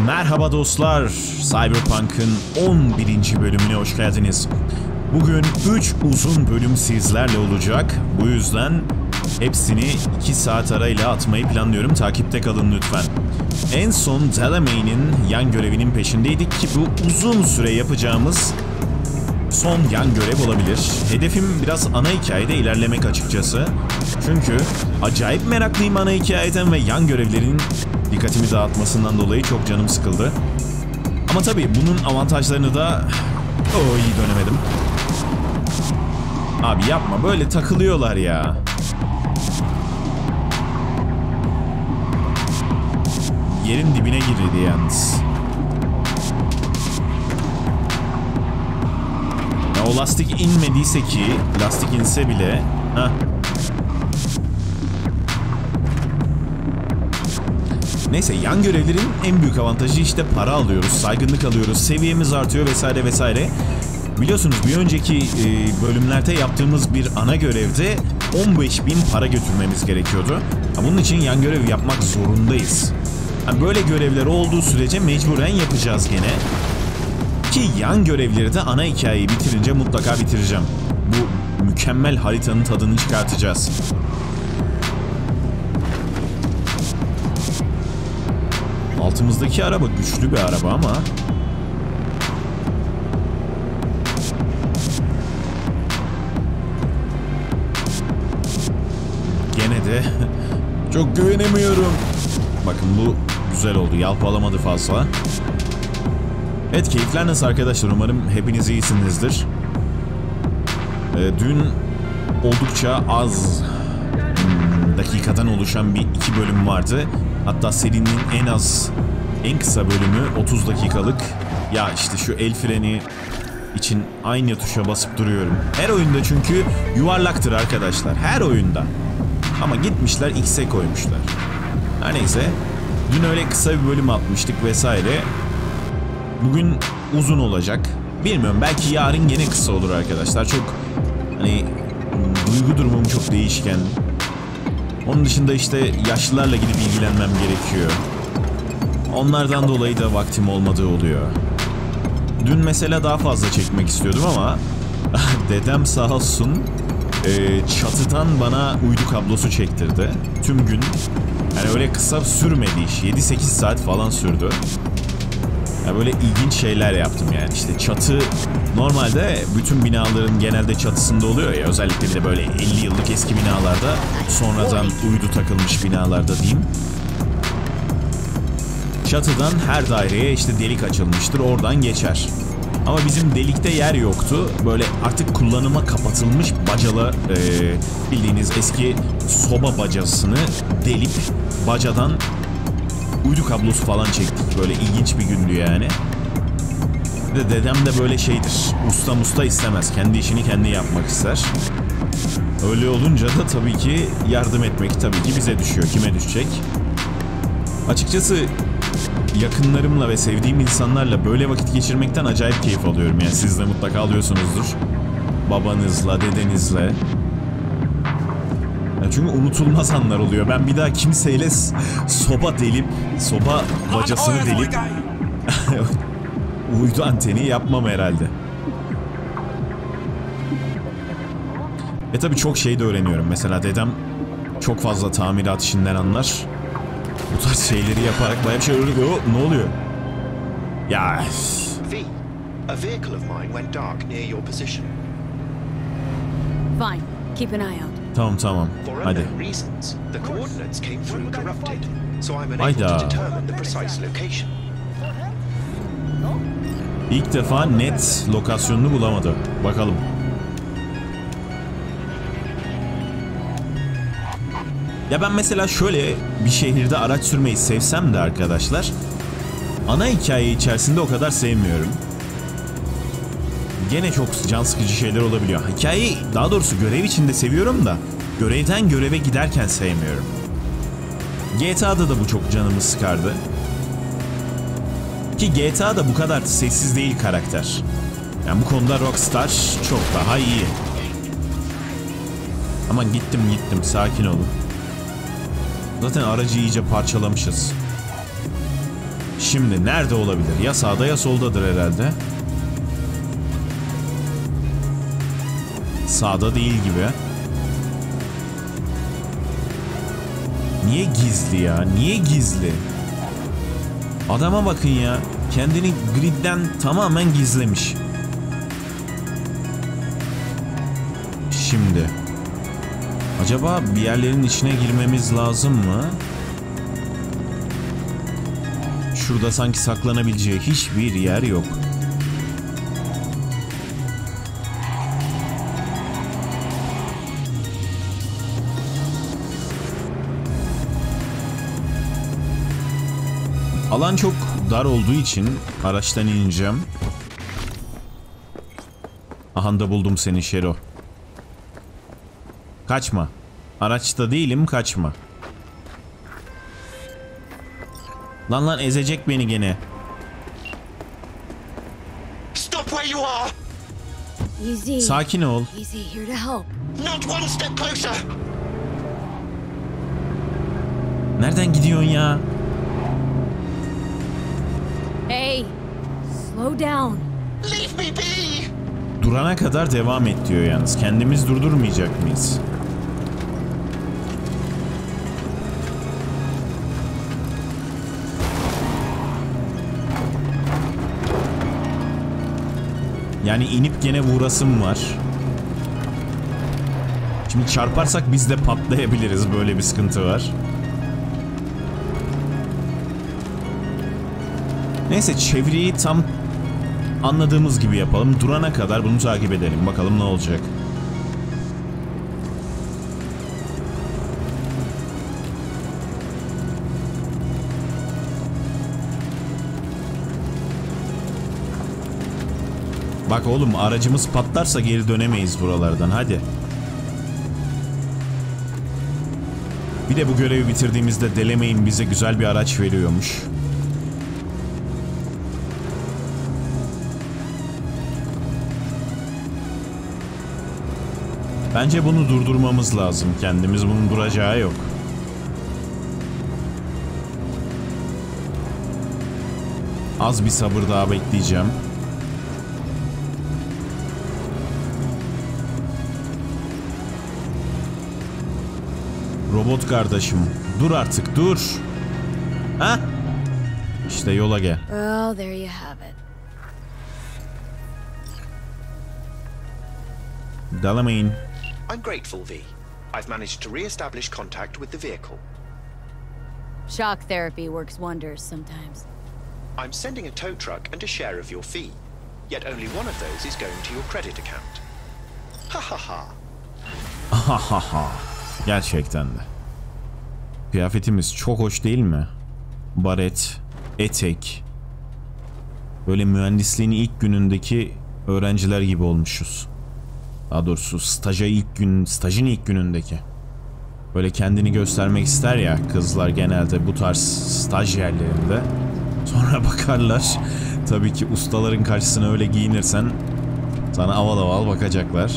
Merhaba dostlar, Cyberpunk'ın 11. bölümüne hoş geldiniz. Bugün 3 uzun bölüm sizlerle olacak. Bu yüzden hepsini 2 saat arayla atmayı planlıyorum. Takipte kalın lütfen. En son Delamain'in yan görevinin peşindeydik ki bu uzun süre yapacağımız son yan görev olabilir. Hedefim biraz ana hikayede ilerlemek açıkçası. Çünkü acayip meraklıyım ana hikayeden ve yan görevlerin dikkatimi dağıtmasından dolayı çok canım sıkıldı. Ama tabii bunun avantajlarını da... iyi dönemedim. Abi yapma, böyle takılıyorlar ya. Yerin dibine girildi yalnız. Ya o lastik inmediyse ki, lastik inse bile... Neyse, yan görevlerin en büyük avantajı işte para alıyoruz, saygınlık alıyoruz, seviyemiz artıyor vesaire vesaire. Biliyorsunuz bir önceki bölümlerde yaptığımız bir ana görevde 15.000 para götürmemiz gerekiyordu. Bunun için yan görev yapmak zorundayız. Yani böyle görevler olduğu sürece mecburen yapacağız gene. Ki yan görevleri de ana hikayeyi bitirince mutlaka bitireceğim. Bu mükemmel haritanın tadını çıkartacağız. Altımızdaki araba güçlü bir araba ama... Gene de çok güvenemiyorum. Bakın bu güzel oldu. Yalpalamadı fazla. Evet, keyifler nasıl arkadaşlar? Umarım hepiniz iyisinizdir. Dün oldukça az dakikadan oluşan iki bölüm vardı. Hatta serinin en kısa bölümü 30 dakikalık. Ya işte şu el freni için aynı tuşa basıp duruyorum. Her oyunda çünkü yuvarlaktır arkadaşlar. Her oyunda. Ama gitmişler X'e koymuşlar. Her neyse. Dün öyle kısa bir bölüm atmıştık vesaire. Bugün uzun olacak. Bilmiyorum, belki yarın gene kısa olur arkadaşlar. Çok hani duygu durumum çok değişken. Onun dışında işte yaşlılarla gidip ilgilenmem gerekiyor. Onlardan dolayı da vaktim olmadığı oluyor. Dün mesela daha fazla çekmek istiyordum ama dedem sağ olsun çatıdan bana uydu kablosu çektirdi. Tüm gün. Yani öyle kısa sürmedi iş. 7-8 saat falan sürdü. Yani böyle ilginç şeyler yaptım yani. İşte çatı normalde bütün binaların genelde çatısında oluyor ya. Özellikle de böyle 50 yıllık eski binalarda, sonradan uydu takılmış binalarda diyeyim. Çatıdan her daireye işte delik açılmıştır, oradan geçer. Ama bizim delikte yer yoktu. Böyle artık kullanıma kapatılmış bacalı bildiğiniz eski soba bacasını delip bacadan uydu kablosu falan çektik. Böyle ilginç bir gündü yani. Dedem de böyle şeydir. Usta istemez. Kendi işini kendi yapmak ister. Öyle olunca da tabii ki yardım etmek tabii ki bize düşüyor. Kime düşecek? Açıkçası yakınlarımla ve sevdiğim insanlarla böyle vakit geçirmekten acayip keyif alıyorum. Yani siz de mutlaka alıyorsunuzdur. Babanızla, dedenizle. Yani çünkü unutulmaz anlar oluyor. Ben bir daha kimseyle soba bacasını delip uydu anteni yapmam herhalde. Tabii çok şey de öğreniyorum. Mesela dedem çok fazla tamirat işinden anlar. Bu tarz şeyleri yaparak bayağı bir şey öğreniyor. Ne oluyor? Ya. V, a vehicle of mine went dark near your position. Fine. Keep an eye out. Tamam. Hadi. For unknown reasons, the coordinates came through corrupted, so I'm unable to determine the precise location. İlk defa net lokasyonunu bulamadı. Bakalım. Ya ben mesela şöyle bir şehirde araç sürmeyi sevsem de arkadaşlar, ana hikaye içerisinde o kadar sevmiyorum. Gene çok can sıkıcı şeyler olabiliyor. Hikayeyi, daha doğrusu görev içinde seviyorum da görevden göreve giderken sevmiyorum. GTA'da da bu çok canımı sıkardı. Ki GTA'da bu kadar sessiz değil karakter. Yani bu konuda Rockstar çok daha iyi. Aman gittim sakin olun. Zaten aracı iyice parçalamışız. Şimdi nerede olabilir? Ya sağda ya soldadır herhalde. Sağda değil gibi. Niye gizli ya? Niye gizli? Adama bakın ya. Kendini gridden tamamen gizlemiş. Şimdi. Acaba bir yerlerin içine girmemiz lazım mı? Şurada sanki saklanabileceği hiçbir yer yok. Alan çok dar olduğu için araçtan ineceğim. Aha da buldum seni Şero. Kaçma. Araçta değilim, kaçma. Lan ezecek beni gene. Stop where you are. Easy. Sakin ol. Easy, here to help. Not one step closer. Nereden gidiyorsun ya? Hey, slow down. Leave me be. Durana kadar devam et diyor yalnız. Kendimiz durdurmayacak mıyız? Yani inip gene vurasım var. Şimdi çarparsak biz de patlayabiliriz. Böyle bir sıkıntı var. Neyse çevreyi tam anladığımız gibi yapalım. Durana kadar bunu takip edelim. Bakalım ne olacak. Bak oğlum, aracımız patlarsa geri dönemeyiz buralardan. Hadi. Bir de bu görevi bitirdiğimizde Delemay'in bize güzel bir araç veriyormuş. Bence bunu durdurmamız lazım. Kendimiz bunun duracağı yok. Az bir sabır daha bekleyeceğim. Robot kardeşim, dur artık, dur. Ha? İşte yola gel. Well, there you have it. Dalamayın. I'm grateful, V. I've managed to re-establish contact with the vehicle. Shock therapy works wonders sometimes. I'm sending a tow truck and a share of your fee. Yet only one of those is going to your credit account. Ha ha ha. Ha ha ha. Gerçekten de. Kıyafetimiz çok hoş değil mi? Baret, etek. Böyle mühendisliğin ilk günündeki öğrenciler gibi olmuşuz. Daha doğrusu stajın ilk günündeki. Böyle kendini göstermek ister ya kızlar genelde bu tarz staj yerlerinde. Sonra bakarlar. Tabii ki ustaların karşısına öyle giyinirsen sana aval aval bakacaklar.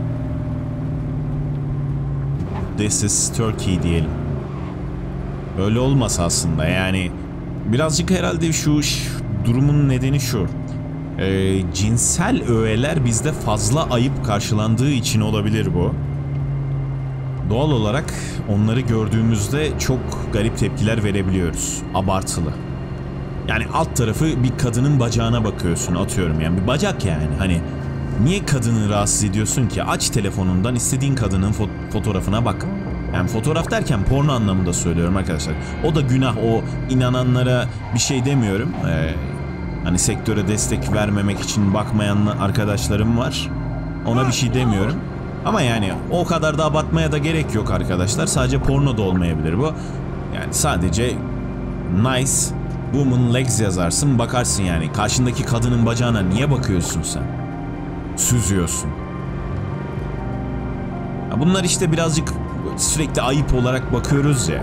This is Turkey diyelim. Öyle olmasa aslında yani birazcık herhalde şu durumun nedeni şu. Cinsel öğeler bizde fazla ayıp karşılandığı için olabilir bu. Doğal olarak onları gördüğümüzde çok garip tepkiler verebiliyoruz. Abartılı. Yani alt tarafı bir kadının bacağına bakıyorsun, atıyorum yani bir bacak yani. Hani niye kadını rahatsız ediyorsun ki? Aç telefonundan istediğin kadının fotoğrafına bak. Yani fotoğraf derken porno anlamında söylüyorum arkadaşlar. O da günah, o inananlara bir şey demiyorum. Hani sektöre destek vermemek için bakmayan arkadaşlarım var. Ona bir şey demiyorum. Ama yani o kadar da abartmaya da gerek yok arkadaşlar. Sadece porno da olmayabilir bu. Yani sadece nice woman legs yazarsın, bakarsın yani. Karşındaki kadının bacağına niye bakıyorsun sen? Süzüyorsun. Ya bunlar işte birazcık sürekli ayıp olarak bakıyoruz ya.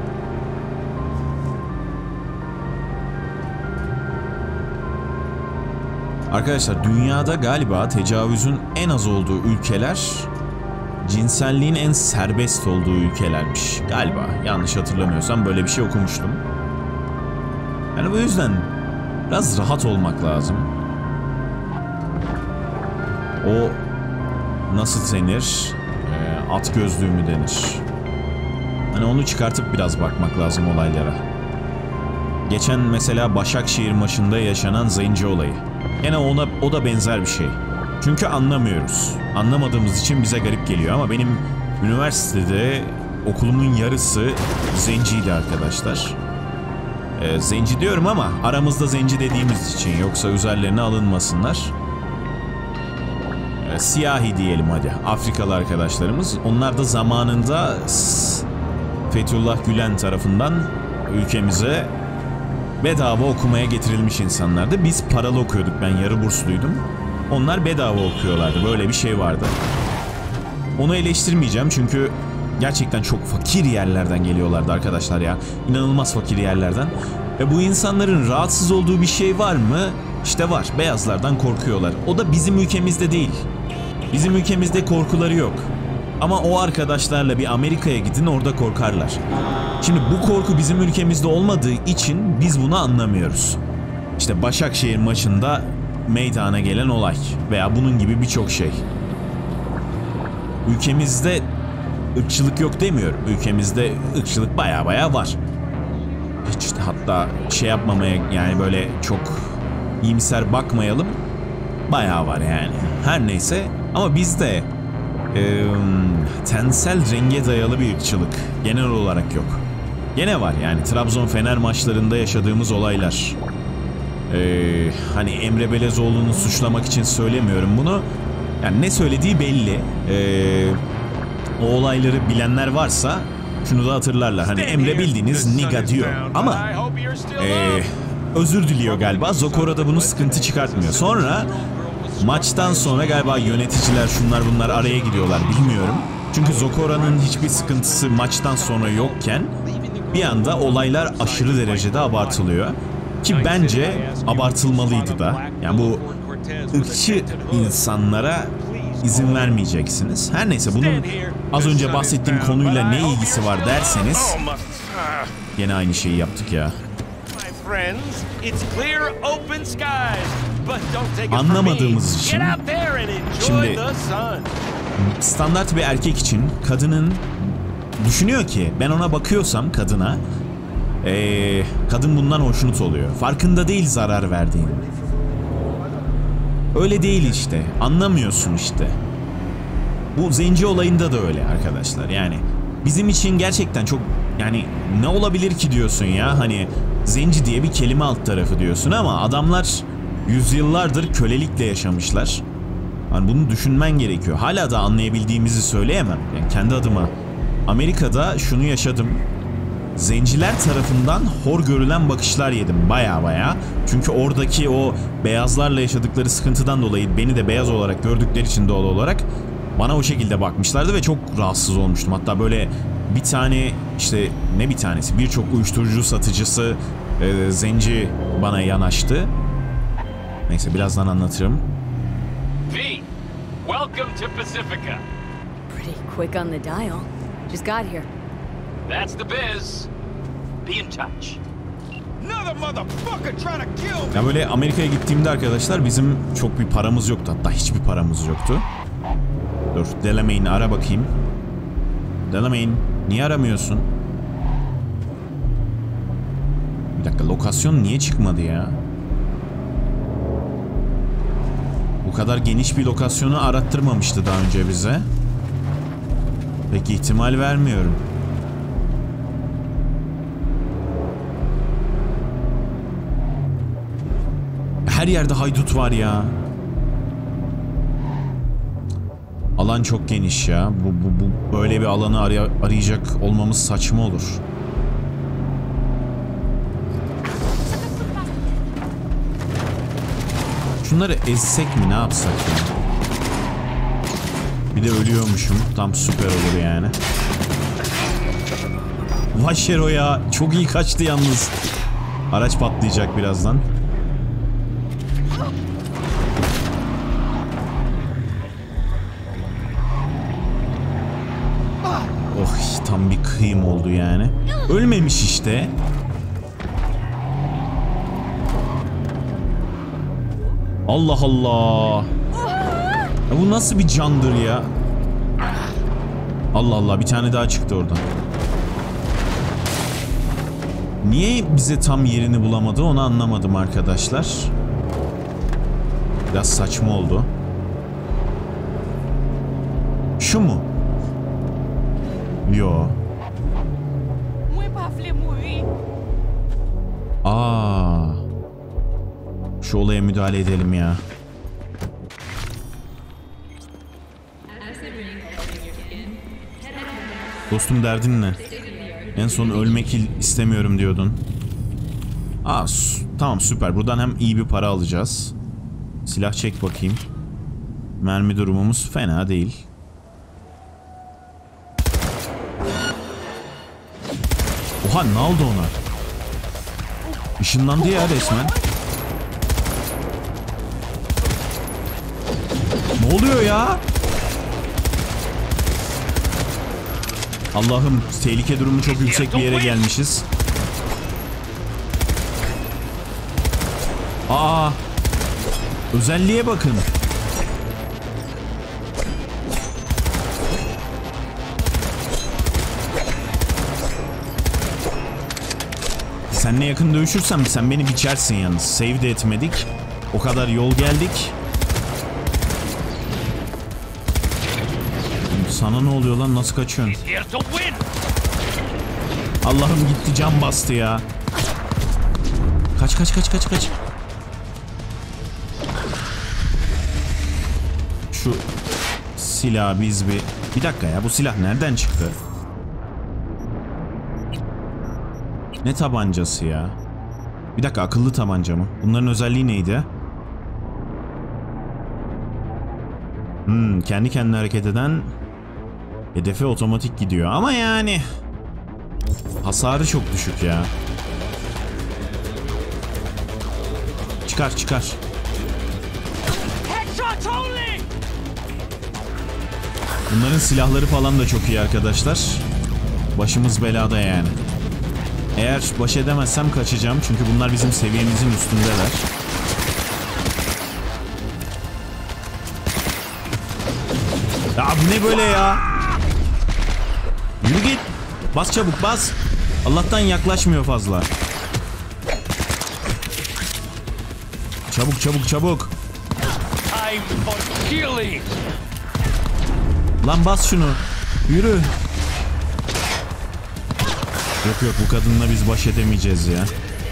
Arkadaşlar dünyada galiba tecavüzün en az olduğu ülkeler cinselliğin en serbest olduğu ülkelermiş. Galiba yanlış hatırlamıyorsam böyle bir şey okumuştum. Ben Yani bu yüzden biraz rahat olmak lazım. O nasıl denir? At gözlüğü mü denir? Hani onu çıkartıp biraz bakmak lazım olaylara. Geçen mesela Başakşehir maçında yaşanan zenci olayı. Yine o da benzer bir şey. Çünkü anlamıyoruz. Anlamadığımız için bize garip geliyor ama benim üniversitede okulumun yarısı zenciydi arkadaşlar. Zenci diyorum ama aramızda zenci dediğimiz için, yoksa üzerlerine alınmasınlar. Siyahi diyelim hadi. Afrikalı arkadaşlarımız. Onlar da zamanında Fethullah Gülen tarafından ülkemize bedava okumaya getirilmiş insanlardı. Biz paralı okuyorduk. Ben yarı bursluydum. Onlar bedava okuyorlardı. Böyle bir şey vardı. Onu eleştirmeyeceğim çünkü gerçekten çok fakir yerlerden geliyorlardı arkadaşlar ya. İnanılmaz fakir yerlerden. Ve bu insanların rahatsız olduğu bir şey var mı? İşte var. Beyazlardan korkuyorlar. O da bizim ülkemizde değil. Bizim ülkemizde korkuları yok. Ama o arkadaşlarla bir Amerika'ya gidin, orada korkarlar. Şimdi bu korku bizim ülkemizde olmadığı için biz bunu anlamıyoruz. İşte Başakşehir maçında meydana gelen olay veya bunun gibi birçok şey. Ülkemizde ırkçılık yok demiyorum. Ülkemizde ırkçılık baya var. Hiç hatta şey yapmamaya, yani böyle çok iyimser bakmayalım. Bayağı var yani. Her neyse ama bizde tensel renge dayalı bir ırkçılık genel olarak yok. Gene var yani Trabzon-Fener maçlarında yaşadığımız olaylar. Hani Emre Belezoğlu'nu suçlamak için söylemiyorum bunu. Yani ne söylediği belli. O olayları bilenler varsa şunu da hatırlarlar. Hani Emre bildiğiniz niga diyor ama özür diliyor galiba. Zokora da bunu sıkıntı çıkartmıyor. Sonra maçtan sonra galiba yöneticiler şunlar bunlar araya giriyorlar, bilmiyorum. Çünkü Zokora'nın hiçbir sıkıntısı maçtan sonra yokken bir anda olaylar aşırı derecede abartılıyor. Ki bence abartılmalıydı da. Yani bu ırkçı insanlara izin vermeyeceksiniz. Her neyse, bunun az önce bahsettiğim konuyla ne ilgisi var derseniz yine aynı şeyi yaptık ya. Anlamadığımız için şimdi standart bir erkek için kadının düşünüyor ki ben ona bakıyorsam kadına kadın bundan hoşnut oluyor. Farkında değil zarar verdiğini. Öyle değil işte. Anlamıyorsun işte. Bu zenci olayında da öyle arkadaşlar. Yani bizim için gerçekten çok, yani ne olabilir ki diyorsun ya. Hani zenci diye bir kelime alt tarafı diyorsun ama adamlar yüzyıllardır kölelikle yaşamışlar. Yani bunu düşünmen gerekiyor. Hala da anlayabildiğimizi söyleyemem. Yani kendi adıma Amerika'da şunu yaşadım. Zenciler tarafından hor görülen bakışlar yedim baya. Çünkü oradaki o beyazlarla yaşadıkları sıkıntıdan dolayı beni de beyaz olarak gördükleri için doğal olarak bana o şekilde bakmışlardı ve çok rahatsız olmuştum. Hatta böyle bir tane, işte ne bir tanesi, birçok uyuşturucu satıcısı zenci bana yanaştı. Neyse, birazdan anlatırım. V, welcome to Pacifica. Pretty quick on the dial. Just got here. That's the biz. Be in touch. Another motherfucker trying to kill me. Ya böyle Amerika'ya gittiğimde arkadaşlar bizim çok bir paramız yoktu. Hatta hiçbir paramız yoktu. Dur, Delamain'i ara bakayım. Delamain, niye aramıyorsun? Bir dakika, lokasyon niye çıkmadı ya? Bu kadar geniş bir lokasyonu arattırmamıştı daha önce bize. Peki ihtimal vermiyorum. Her yerde haydut var ya. Alan çok geniş ya. Bu böyle bir alanı arayacak olmamız saçma olur. Şunları ezsek mi, ne yapsak ya? Bir de ölüyormuşum. Tam süper olur yani. Vay Şero ya. Çok iyi kaçtı yalnız. Araç patlayacak birazdan. Oh, tam bir kıyım oldu yani. Ölmemiş işte. Allah Allah. Ya bu nasıl bir candır ya? Allah Allah, bir tane daha çıktı oradan. Niye bize tam yerini bulamadı onu anlamadım arkadaşlar. Biraz saçma oldu. Şu mu? Yo. Aa. Şu olaya müdahale edelim ya. Dostum, derdin ne? En son ölmek istemiyorum diyordun. Aa, tamam, süper. Buradan hem iyi bir para alacağız. Silah çek bakayım. Mermi durumumuz fena değil. Oha, ne oldu ona? Işınlandı ya resmen. Ne oluyor ya? Allah'ım, tehlike durumu çok yüksek bir yere gelmişiz. Aa! Özelliğe bakın. Seninle yakın dövüşürsem sen beni biçersin yalnız. Save de etmedik. O kadar yol geldik. Sana ne oluyor lan? Nasıl kaçıyorsun? Allah'ım, gitti, cam bastı ya. Kaç. Şu silah biz bir dakika ya, bu silah nereden çıktı? Ne tabancası ya? Bir dakika, akıllı tabanca mı? Bunların özelliği neydi? Kendi kendine hareket eden, hedefe otomatik gidiyor ama yani hasarı çok düşük ya. Çıkar. Bunların silahları falan da çok iyi arkadaşlar. Başımız belada yani. Eğer baş edemezsem kaçacağım çünkü bunlar bizim seviyemizin üstündeler. Ya bu ne böyle ya? Yürü git. Bas çabuk, bas. Allah'tan yaklaşmıyor fazla. Çabuk. Lan bas şunu. Yürü. Yok, bu kadınla biz baş edemeyeceğiz ya.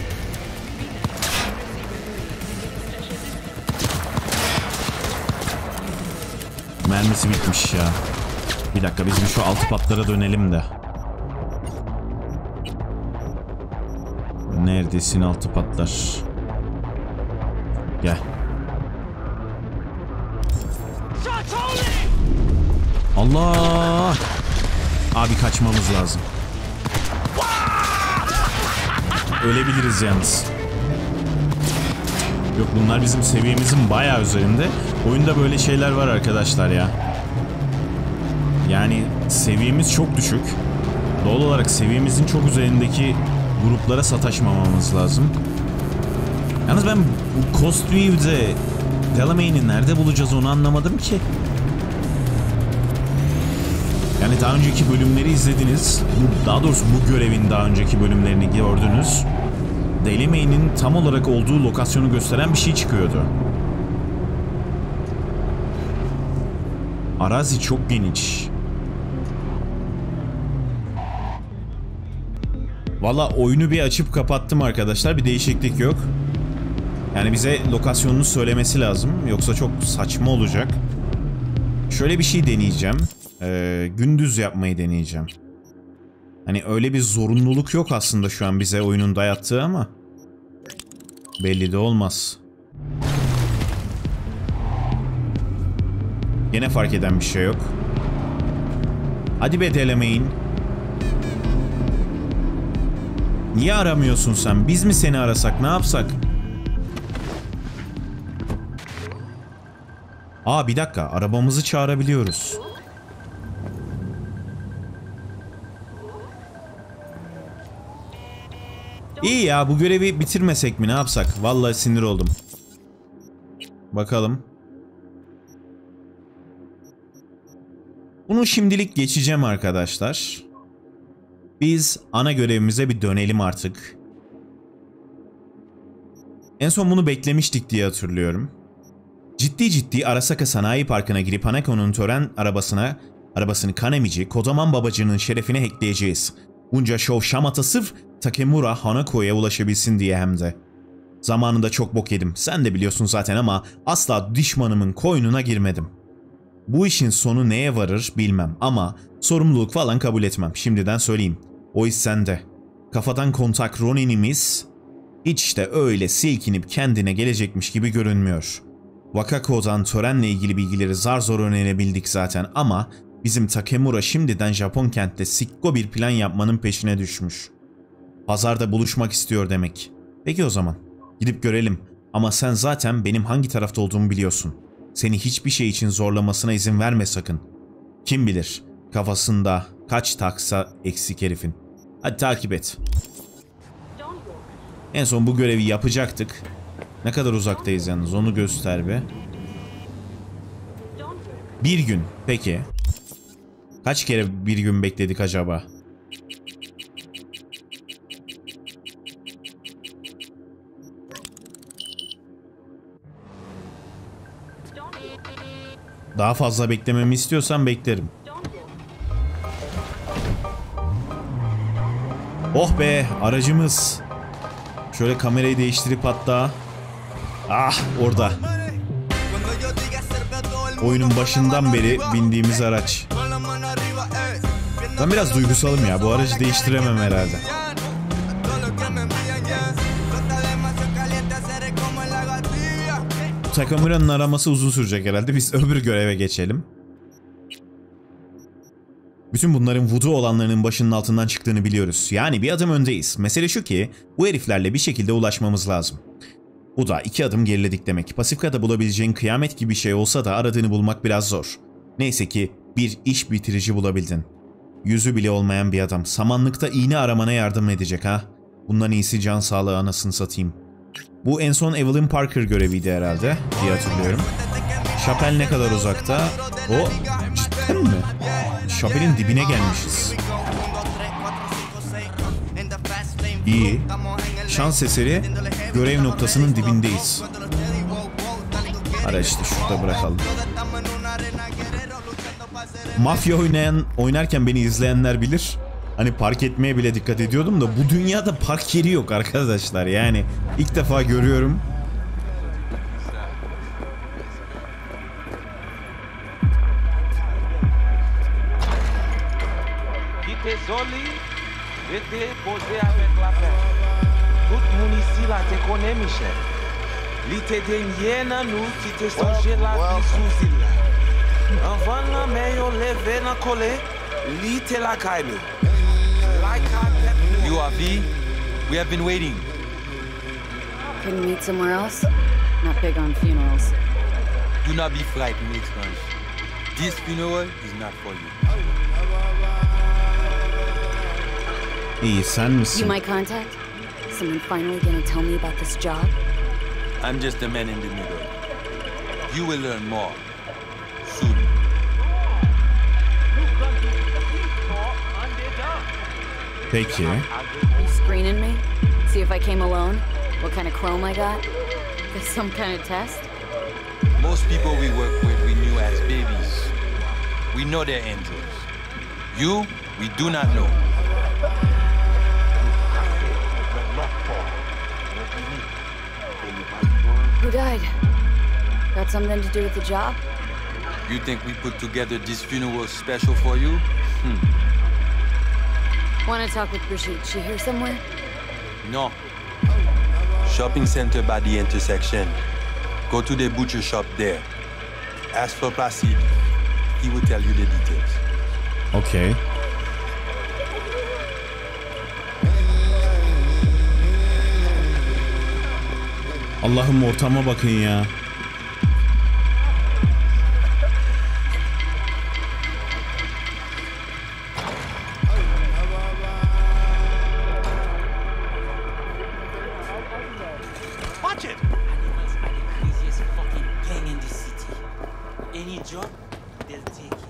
Mermisi bitmiş ya. Bir dakika, biz bir şu altı patlara dönelim de. Neredesin altı patlar? Gel. Allah! Abi kaçmamız lazım. Ölebiliriz yalnız. Yok, bunlar bizim seviyemizin bayağı üzerinde. Oyunda böyle şeyler var arkadaşlar ya. Yani seviyemiz çok düşük. Doğal olarak seviyemizin çok üzerindeki gruplara sataşmamamız lazım. Yalnız ben bu Coast View'de Delamain'i nerede bulacağız onu anlamadım ki. Yani daha önceki bölümleri izlediniz. Daha doğrusu bu görevin daha önceki bölümlerini gördünüz. Delamain'in tam olarak olduğu lokasyonu gösteren bir şey çıkıyordu. Arazi çok geniş. Valla oyunu bir açıp kapattım arkadaşlar. Bir değişiklik yok. Yani bize lokasyonunu söylemesi lazım. Yoksa çok saçma olacak. Şöyle bir şey deneyeceğim. Gündüz yapmayı deneyeceğim. Hani öyle bir zorunluluk yok aslında şu an bize oyunun dayattığı ama belli de olmaz. Gene fark eden bir şey yok. Hadi be Delamain. Niye aramıyorsun sen? Biz mi seni arasak? Ne yapsak? Aa, bir dakika. Arabamızı çağırabiliyoruz. İyi ya, bu görevi bitirmesek mi? Ne yapsak? Vallahi sinir oldum. Bakalım. Bunu şimdilik geçeceğim arkadaşlar. Biz ana görevimize bir dönelim artık. En son bunu beklemiştik diye hatırlıyorum. Ciddi Arasaka Sanayi Parkı'na girip Haneko'nun tören arabasını Kanemici, kodaman babacının şerefine hackleyeceğiz. Bunca şov şamata sırf Takemura Haneko'ya ulaşabilsin diye hem de. Zamanında çok bok yedim. Sen de biliyorsun zaten ama asla düşmanımın koynuna girmedim. Bu işin sonu neye varır bilmem ama sorumluluk falan kabul etmem. Şimdiden söyleyeyim. O iş sende. Kafadan kontak Ronin'imiz hiç de öyle silkinip kendine gelecekmiş gibi görünmüyor. Wakako'dan törenle ilgili bilgileri zar zor öğrenebildik zaten ama bizim Takemura şimdiden Japon kentte sikko bir plan yapmanın peşine düşmüş. Pazarda buluşmak istiyor demek. Peki o zaman. Gidip görelim. Ama sen zaten benim hangi tarafta olduğumu biliyorsun. Seni hiçbir şey için zorlamasına izin verme sakın. Kim bilir kafasında kaç taksa eksik herifin. Hadi takip et. En son bu görevi yapacaktık. Ne kadar uzaktayız yalnız onu göster be. Bir gün. Peki. Kaç kere bir gün bekledik acaba? Daha fazla beklememi istiyorsan beklerim. Oh be, aracımız. Şöyle kamerayı değiştirip hatta... Ah, orada. Oyunun başından beri bindiğimiz araç. Ben biraz duygusalım ya, bu aracı değiştiremem herhalde. Takamura'nın araması uzun sürecek herhalde. Biz öbür göreve geçelim. Bütün bunların voodoo olanlarının başının altından çıktığını biliyoruz. Yani bir adım öndeyiz. Mesele şu ki bu heriflerle bir şekilde ulaşmamız lazım. Bu da 2 adım geriledik demek. Pasifika'da bulabileceğin kıyamet gibi şey olsa da aradığını bulmak biraz zor. Neyse ki bir iş bitirici bulabildin. Yüzü bile olmayan bir adam. Samanlıkta iğne aramana yardım edecek ha. Bundan iyisi can sağlığı anasını satayım. Bu en son Evelyn Parker göreviydi herhalde diye hatırlıyorum. Şapel ne kadar uzakta? O cidden mi? Şapel'in dibine gelmişiz. İyi. Şans eseri görev noktasının dibindeyiz. Hadi işte şurada bırakalım. Mafya oynarken beni izleyenler bilir. Hani park etmeye bile dikkat ediyordum da bu dünyada park yeri yok arkadaşlar. Yani ilk defa görüyorum. You are V. We have been waiting. Can you meet somewhere else? Not big on funerals. Do not be frightened, Experience. This funeral is not for you. İyi, sen misin? You my contact? Someone finally gonna tell me about this job? I'm just a man in the middle. You will learn more soon. Peki. Are you screening me? See if I came alone? What kind of chrome I got? Is some kind of test? Most people we work with we knew as babies. We know they're angels. You, we do not know. Who died? Got something to do with the job? You think we put together this funeral special for you? Want to talk with Brigitte? She here somewhere? No. Shopping center by the intersection. Go to the butcher shop there. Ask for Placide. He will tell you the details. Okay. Allah'ım ortama bakın ya. any job, they'll take it.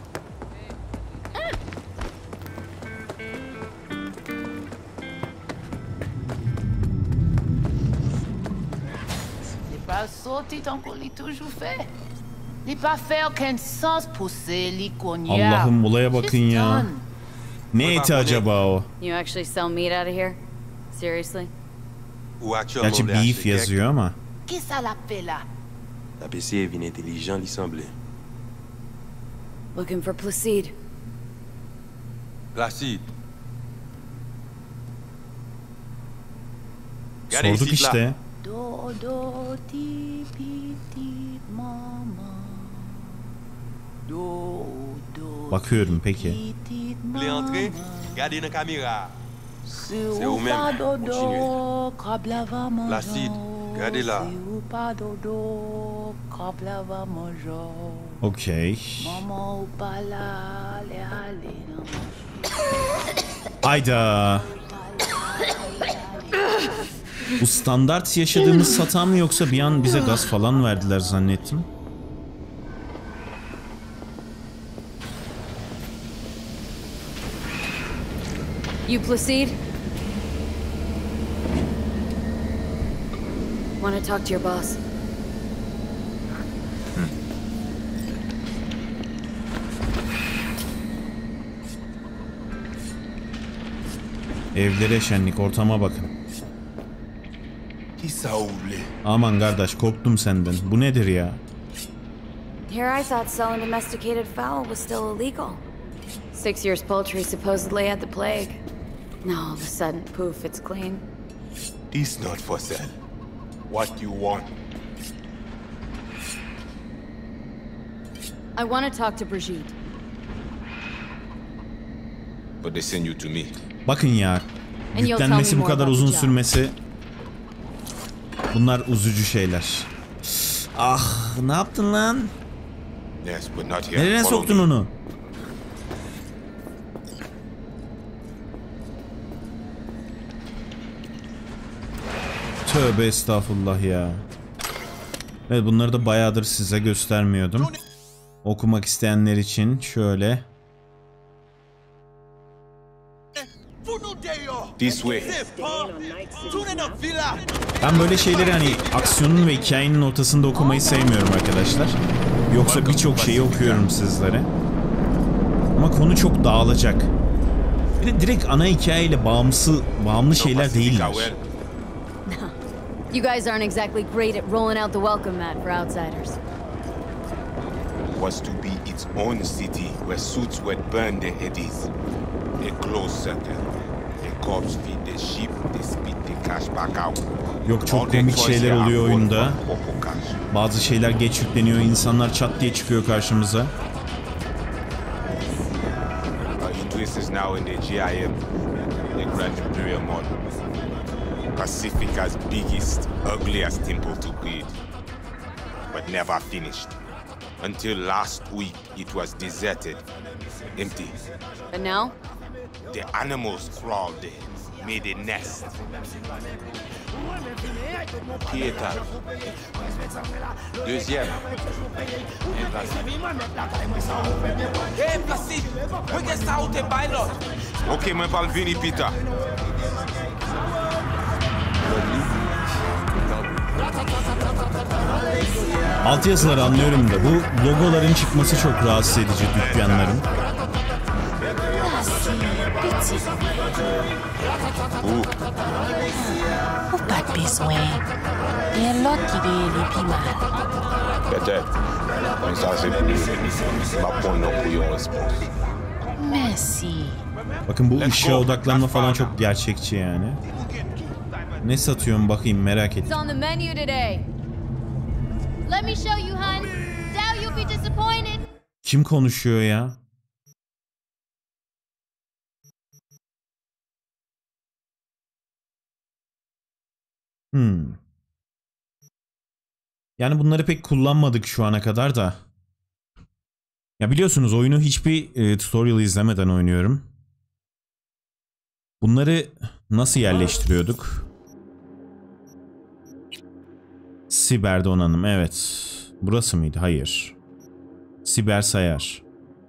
Les pas sorti tant qu'on l'y toujours fait. Les pas fait aucun sens pousser les cognacs. Allah'ım olaya bakın ya. Ne eti acaba o? You actually sell meat out of here? Seriously? Ou actuellement Gerçi les beef architectes, yazıyor ama. Qu'est-ce que ça l'a fait là? la PC est vin intelligent, li semblé. Looking for Placide. Placide. Regardez Sorduk ici, là. işte. Do do ti petit maman. Do do. Bakıyorum peki. Petit Vous voulez entrer? Regardez dans la caméra. C'est vous-même. dodo, Placide, regardez là. pas dodo, va manger. Okey. Maman ou pas là, allez. Ayda. Bu standart yaşadığımız satan mı yoksa bir an bize gaz falan verdiler zannettim. You Placide? Want to talk to your boss? Evlere şenlik, ortama bakın. Aman kardeş, korktum senden. Bu nedir ya? Here I thought selling domesticated fowl was still illegal. 6 years poultry supposedly had the plague. Now all of a sudden, poof, it's clean. This not for sale. What you want? I want to talk to Brigitte. But they send you to me. Bakın ya. Yüklenmesi bu kadar uzun sürmesi. Bunlar üzücü şeyler. Ah, ne yaptın lan? Yes, but not here. Nereye Follow soktun me. onu? Tövbe estağfurullah ya. Evet, bunları da bayağıdır size göstermiyordum. Okumak isteyenler için şöyle. This way. Ben böyle şeyleri hani aksiyonun ve hikayenin ortasında okumayı sevmiyorum arkadaşlar. Yoksa birçok şeyi okuyorum sizlere. Ama konu çok dağılacak. Bir de direkt ana hikayeyle bağımlı şeyler değiller. You guys aren't exactly great at rolling out the welcome mat for outsiders. Was to be its own city where suits would burn their heads. A closed circle. The cops feed the sheep, they spit the cash back out. Yok, çok komik şeyler oluyor oyunda. Bazı şeyler geç yükleniyor, insanlar çat diye çıkıyor karşımıza. Idris is now in the GIM, the Grand Imperial Mall. Pacifica's biggest, ugliest temple to create, but never finished. Until last week, it was deserted, empty. But now? The animals crawled there, made a nest. Qui est Deuxième. Hey, Placide, regarde ça où t'es pilot. Ok, moi parle Vini Pita. Altyazıları anlıyorum da bu logoların çıkması çok rahatsız edici dükkanların. Ou pas de besoin. Il y a l'autre qui veut les plus mal. Peut-être. Comme ça, c'est plus. Ma pour non pour une réponse. Merci. Bakın bu ışığa odaklanma falan çok gerçekçi yani. Ne satıyorum bakayım, merak It's ettim. on the menu today. Let me show you, hun. Doubt you'll be disappointed. Kim konuşuyor ya? Yani bunları pek kullanmadık şu ana kadar da. Ya biliyorsunuz oyunu hiçbir tutorial izlemeden oynuyorum. Bunları nasıl yerleştiriyorduk? Siber donanım, evet. Burası mıydı? Hayır. Siber sayar.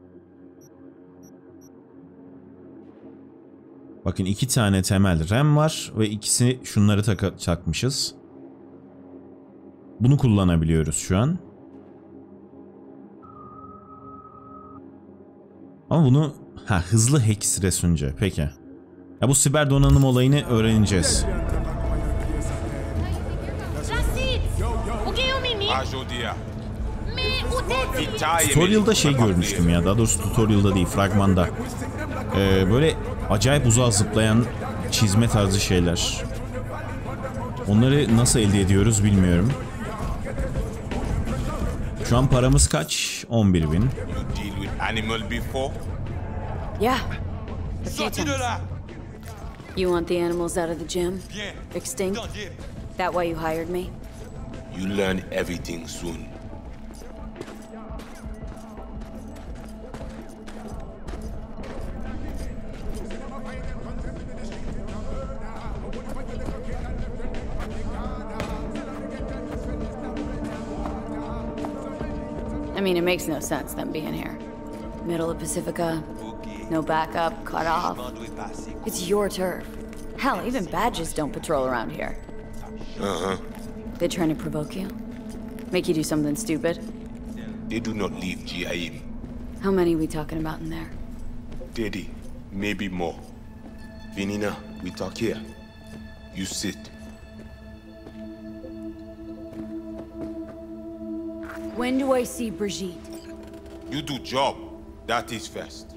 Bakın 2 tane temel RAM var ve ikisi şunları takmışız. Bunu kullanabiliyoruz şu an. Ama bunu hızlı hex resunca. Peki. Ya bu siber donanım olayını öğreneceğiz. Tutorial'da şey görmüştüm ya. Daha doğrusu tutorial'da değil, fragmanda. Böyle acayip uzağa zıplayan çizme tarzı şeyler. Onları nasıl elde ediyoruz bilmiyorum. Şu an paramız kaç? 11.000. Yeah. A few times. You want the animals out of the gym? Extinct? That why you hired me? You learn everything soon. I mean, it makes no sense them being here. Middle of Pacifica, no backup, cut off. It's your turf. Hell, even badges don't patrol around here. Uh-huh. They trying to provoke you? Make you do something stupid? They do not leave GIM. How many we talking about in there? 30, maybe more. Vinina, we talk here. You sit. When do I see Brigitte? You do job. That is first.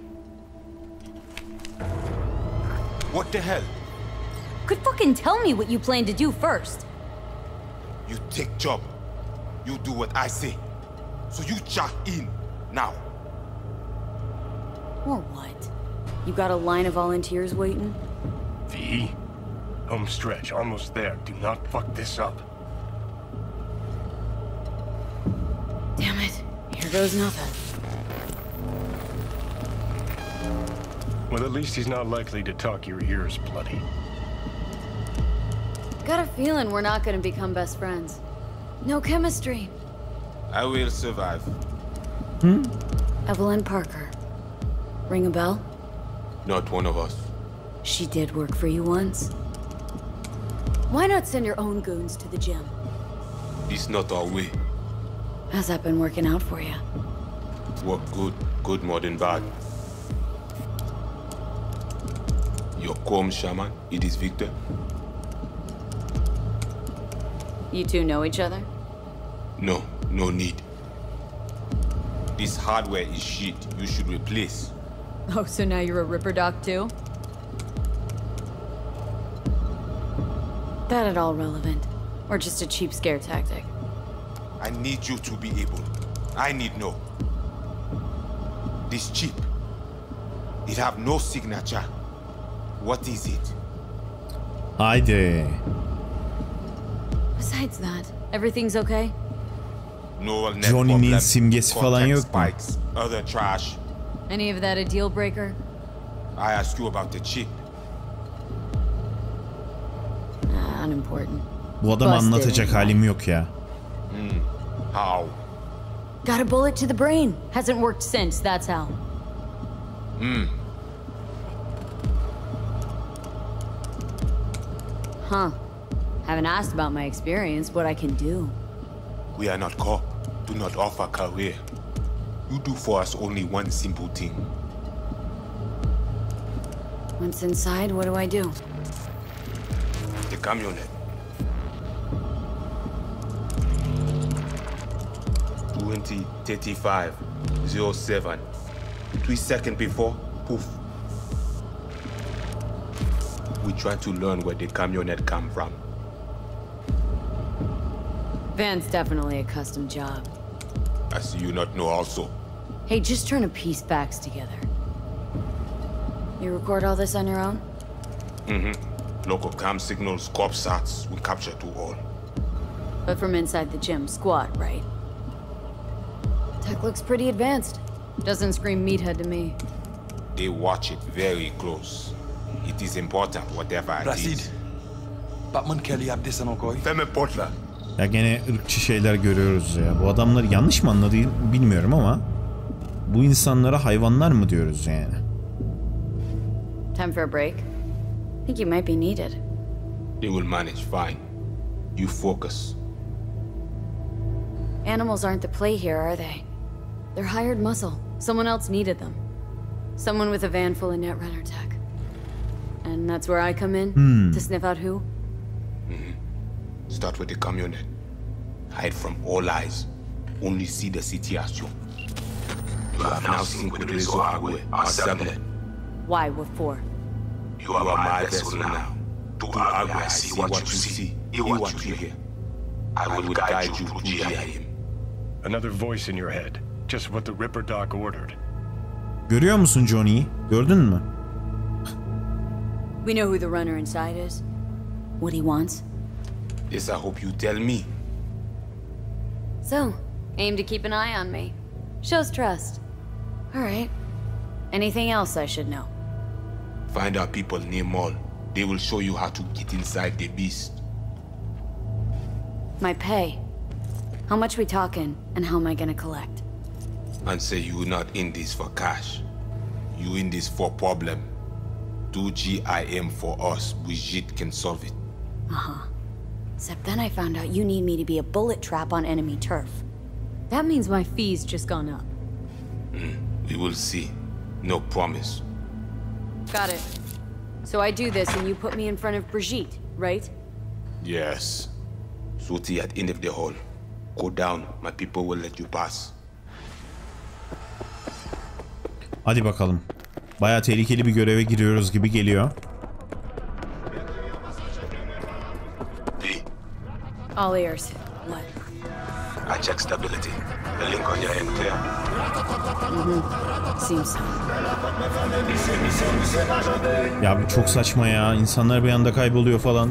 What the hell? Could fucking tell me what you plan to do first. You take job. You do what I say. So you jack in now. Or what? You got a line of volunteers waiting? V, home stretch, almost there. Do not fuck this up. Damn it. Here goes nothing. Well, at least he's not likely to talk your ears bloody. Got a feeling we're not gonna become best friends. No chemistry. I will survive. Evelyn Parker. Ring a bell? Not one of us. She did work for you once. Why not send your own goons to the gym? This not our way. How's that been working out for you? Work good. Good more than bad. Your comb shaman, it is Victor. You two know each other? No, no need. This hardware is shit. You should replace. Oh, so now you're a Ripper Doc too? That at all relevant? Or just a cheap scare tactic? I need you to be able. I need no. This chip. It have no signature. What is it? Haydi. Besides that, everything's okay? No net Johnny'nin problem. simgesi falan Contact yok mu? spikes, other trash. Any of that a deal breaker? I asked you about the chip. Unimportant. Bu adam Busted. anlatacak halim yok ya. How? Got a bullet to the brain. Hasn't worked since, that's how. Huh. Haven't asked about my experience, what I can do. We are not cop. Do not offer career. You do for us only one simple thing. Once inside, what do I do? The camionet. 20:35:07. 3 seconds before, poof. We try to learn where the camionet come from. Van's definitely a custom job. I see you not know also. Hey, just trying to piece facts together. You record all this on your own? Local cam signals, corp sats, we capture to all. But from inside the gym, squad, right? Tech looks pretty advanced. Doesn't scream meathead to me. They watch it very close. It is important, whatever it Placide. is. Batman Kelly yap desen o koy. Fais-moi porte là. Ya gene ırkçı şeyler görüyoruz ya. Bu adamlar yanlış mı anladı bilmiyorum ama bu insanlara hayvanlar mı diyoruz yani? Time for a break? I think you might be needed. They will manage fine. You focus. Animals aren't the play here, are they? They're hired muscle. Someone else needed them. Someone with a van full of Netrunner tech. And that's where I come in? To sniff out who? Start with the community. Hide from all eyes. Only see the city as you. You have now seen Quidrizo Agwe, our sublet. Why? What for? You are my vessel now. To Agwe, I see what you see. Hear what you hear. I will guide you to GIM. Another voice in your head. Just what the Ripper Doc ordered. Görüyor musun Johnny'yi? Gördün mü? We know who the runner inside is. What he wants. This I hope you tell me. So, aim to keep an eye on me. Shows trust. Alright. Anything else I should know? Find our people near Mall. They will show you how to get inside the beast. My pay. How much we talking, and how am I gonna collect? And say you not in this for cash. You in this for problem. Do GIM for us. Brigitte can solve it. Uh-huh. Except then I found out you need me to be a bullet trap on enemy turf. That means my fee's just gone up. We will see. No promise. Got it. So I do this and you put me in front of Brigitte, right? Yes. Suti at end of the hall. Go down. My people will let you pass. Hadi bakalım. Bayağı tehlikeli bir göreve giriyoruz gibi geliyor. All ears. What? I check stability. The link on your end clear. Seems so. Ya bu çok saçma ya. İnsanlar bir anda kayboluyor falan.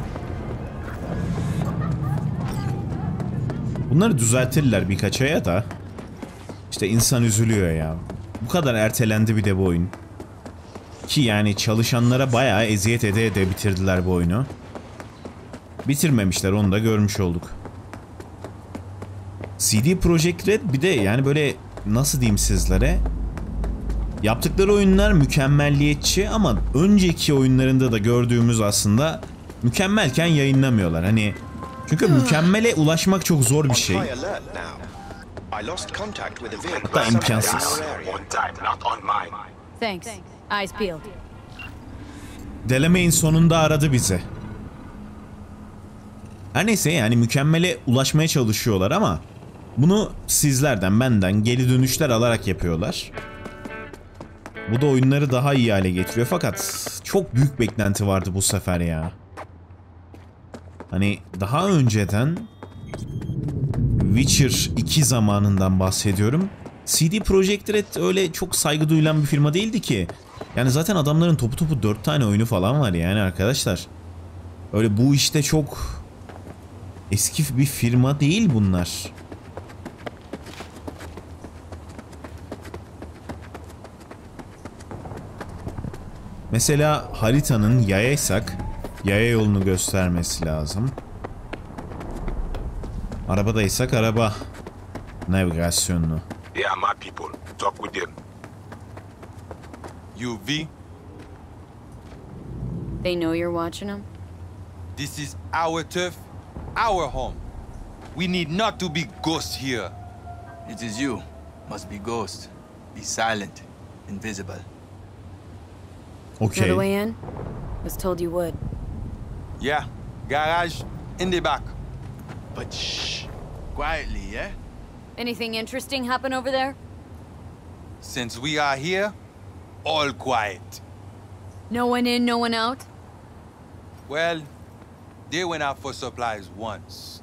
Bunları düzeltirler birkaç aya da. İşte insan üzülüyor ya. Bu kadar ertelendi bir de bu oyun. Ki yani çalışanlara bayağı eziyet ede ede bitirdiler bu oyunu. Bitirmemişler, onu da görmüş olduk. CD Projekt Red bir de yani böyle nasıl diyeyim sizlere, yaptıkları oyunlar mükemmelliyetçi ama önceki oyunlarında da gördüğümüz aslında mükemmelken yayınlamıyorlar. Hani çünkü mükemmele ulaşmak çok zor bir şey. Hatta imkansız. Thanks. Eyes peeled. Delamain sonunda aradı bizi. Her neyse yani mükemmele ulaşmaya çalışıyorlar ama bunu sizlerden, benden geri dönüşler alarak yapıyorlar. Bu da oyunları daha iyi hale getiriyor fakat çok büyük beklenti vardı bu sefer ya. Hani daha önceden Witcher 2 zamanından bahsediyorum. CD Projekt Red öyle çok saygı duyulan bir firma değildi ki. Yani zaten adamların topu 4 tane oyunu falan var yani arkadaşlar. Öyle bu işte çok eski bir firma değil bunlar. Mesela haritanın yayaysak yaya yolunu göstermesi lazım. Arabadaysak araba navigasyonunu. They are my people. Talk with them. UV, They know you're watching them? this is our turf, our home. We need not to be ghosts here. It is you. Must be ghost. Be silent. Invisible. Know the Okay. way in? Was told you would. Yeah, garage in the back. But shh. Quietly, yeah? Anything interesting happen over there? Since we are here, all quiet. No one in, no one out? Well, they went out for supplies once.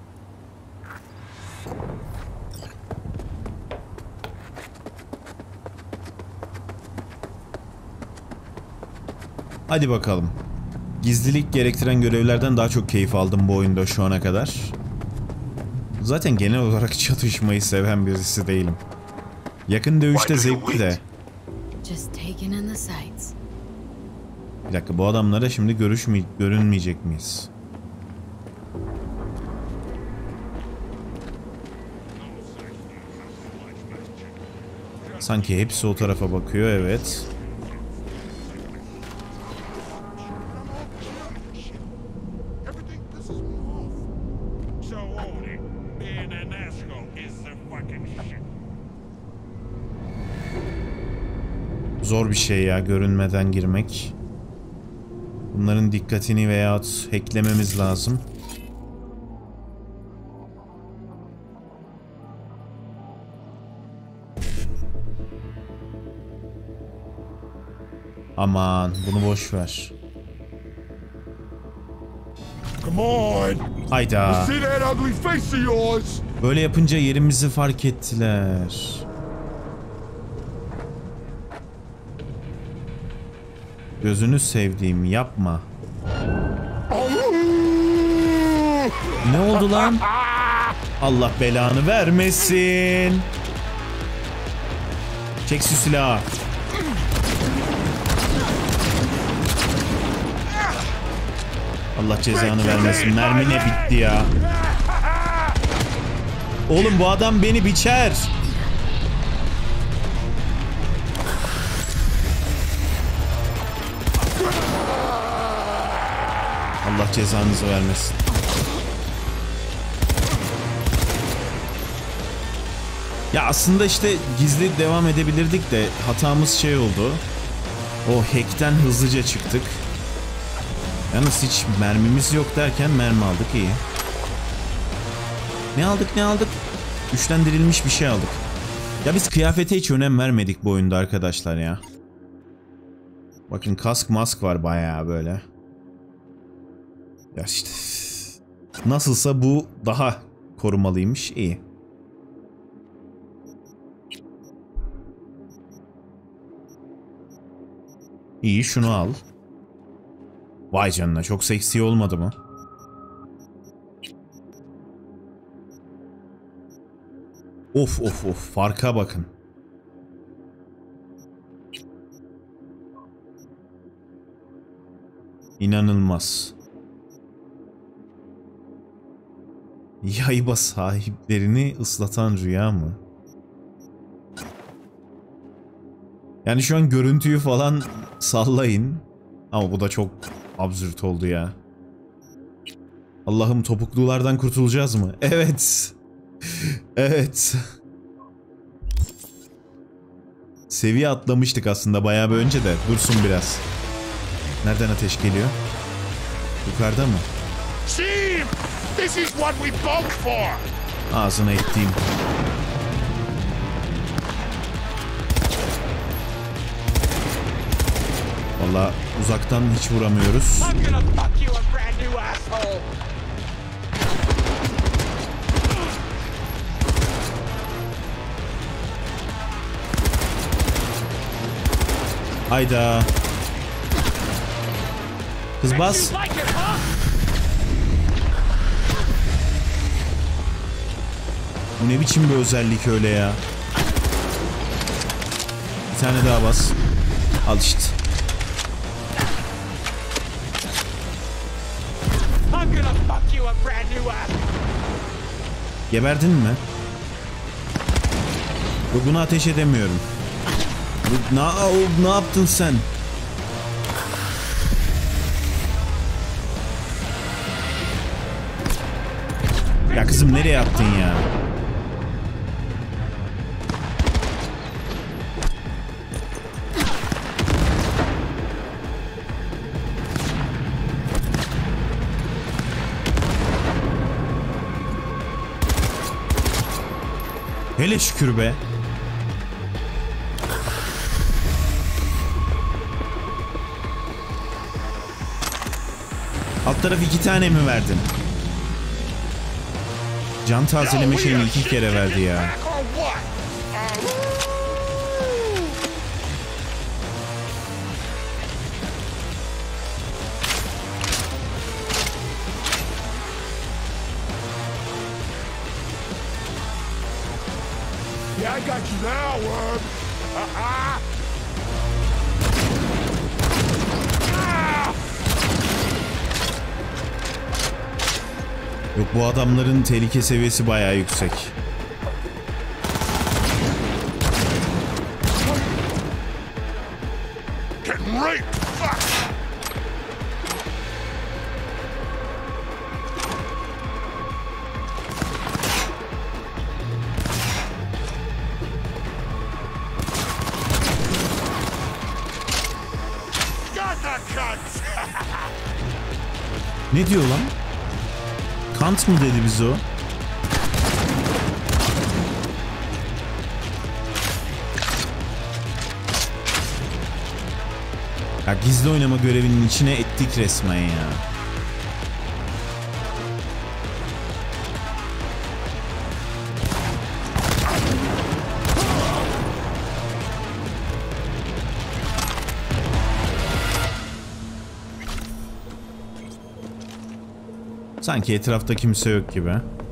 Hadi bakalım. Gizlilik gerektiren görevlerden daha çok keyif aldım bu oyunda şu ana kadar. Zaten genel olarak çatışmayı seven birisi değilim. Yakın dövüşte zevkli de. Just taking in the sights. Bir dakika, bu adamlara şimdi görünmeyecek miyiz? Sanki hepsi o tarafa bakıyor, evet. Zor bir şey ya, görünmeden girmek. Bunların dikkatini veyahut hacklememiz lazım. Aman bunu boş ver. Hayda. Böyle yapınca yerimizi fark ettiler. Gözünü sevdiğim yapma. Ne oldu lan? Allah belanı vermesin. Çek şu silahı. Allah cezanı vermesin. Mermi ne bitti ya. Oğlum bu adam beni biçer. Allah cezanızı vermesin. Ya aslında işte gizli devam edebilirdik de hatamız şey oldu. O hack'ten hızlıca çıktık. Yalnız hiç mermimiz yok derken mermi aldık, iyi. Ne aldık ne aldık? Güçlendirilmiş bir şey aldık. Ya biz kıyafete hiç önem vermedik bu oyunda arkadaşlar ya. Bakın kask mask var bayağı böyle. Ya işte. Nasılsa bu daha korumalıymış, iyi. İyi, şunu al. Vay canına, çok seksi olmadı mı? Of of of, farka bakın. İnanılmaz. Yayba sahiplerini ıslatan rüya mı? Yani şu an görüntüyü falan sallayın. Ama bu da çok absürt oldu ya. Allah'ım, topuklulardan kurtulacağız mı? Evet. Evet. Seviye atlamıştık aslında bayağı bir önce de. Dursun biraz. Nereden ateş geliyor? Yukarıda mı? Ağzına ettiğim. Vallahi uzaktan hiç vuramıyoruz. Hayda. Kız bas. Bu ne biçim bir özellik öyle ya. Bir tane daha bas. Al işte. Geberdin mi? Buna ateş edemiyorum. Ne yaptın sen? Ya kızım, nereye attın ya? Hele şükür be. Alt taraf 2 tane mi verdin? Can tazeleme şeyini 2 kere verdi ya. I got you now, worm. Yok, bu adamların tehlike seviyesi bayağı yüksek. Ne diyor lan? Kant mı dedi bize o? Ya gizli oynama görevinin içine ettik resmen ya. Sanki etrafta kimse yok gibi.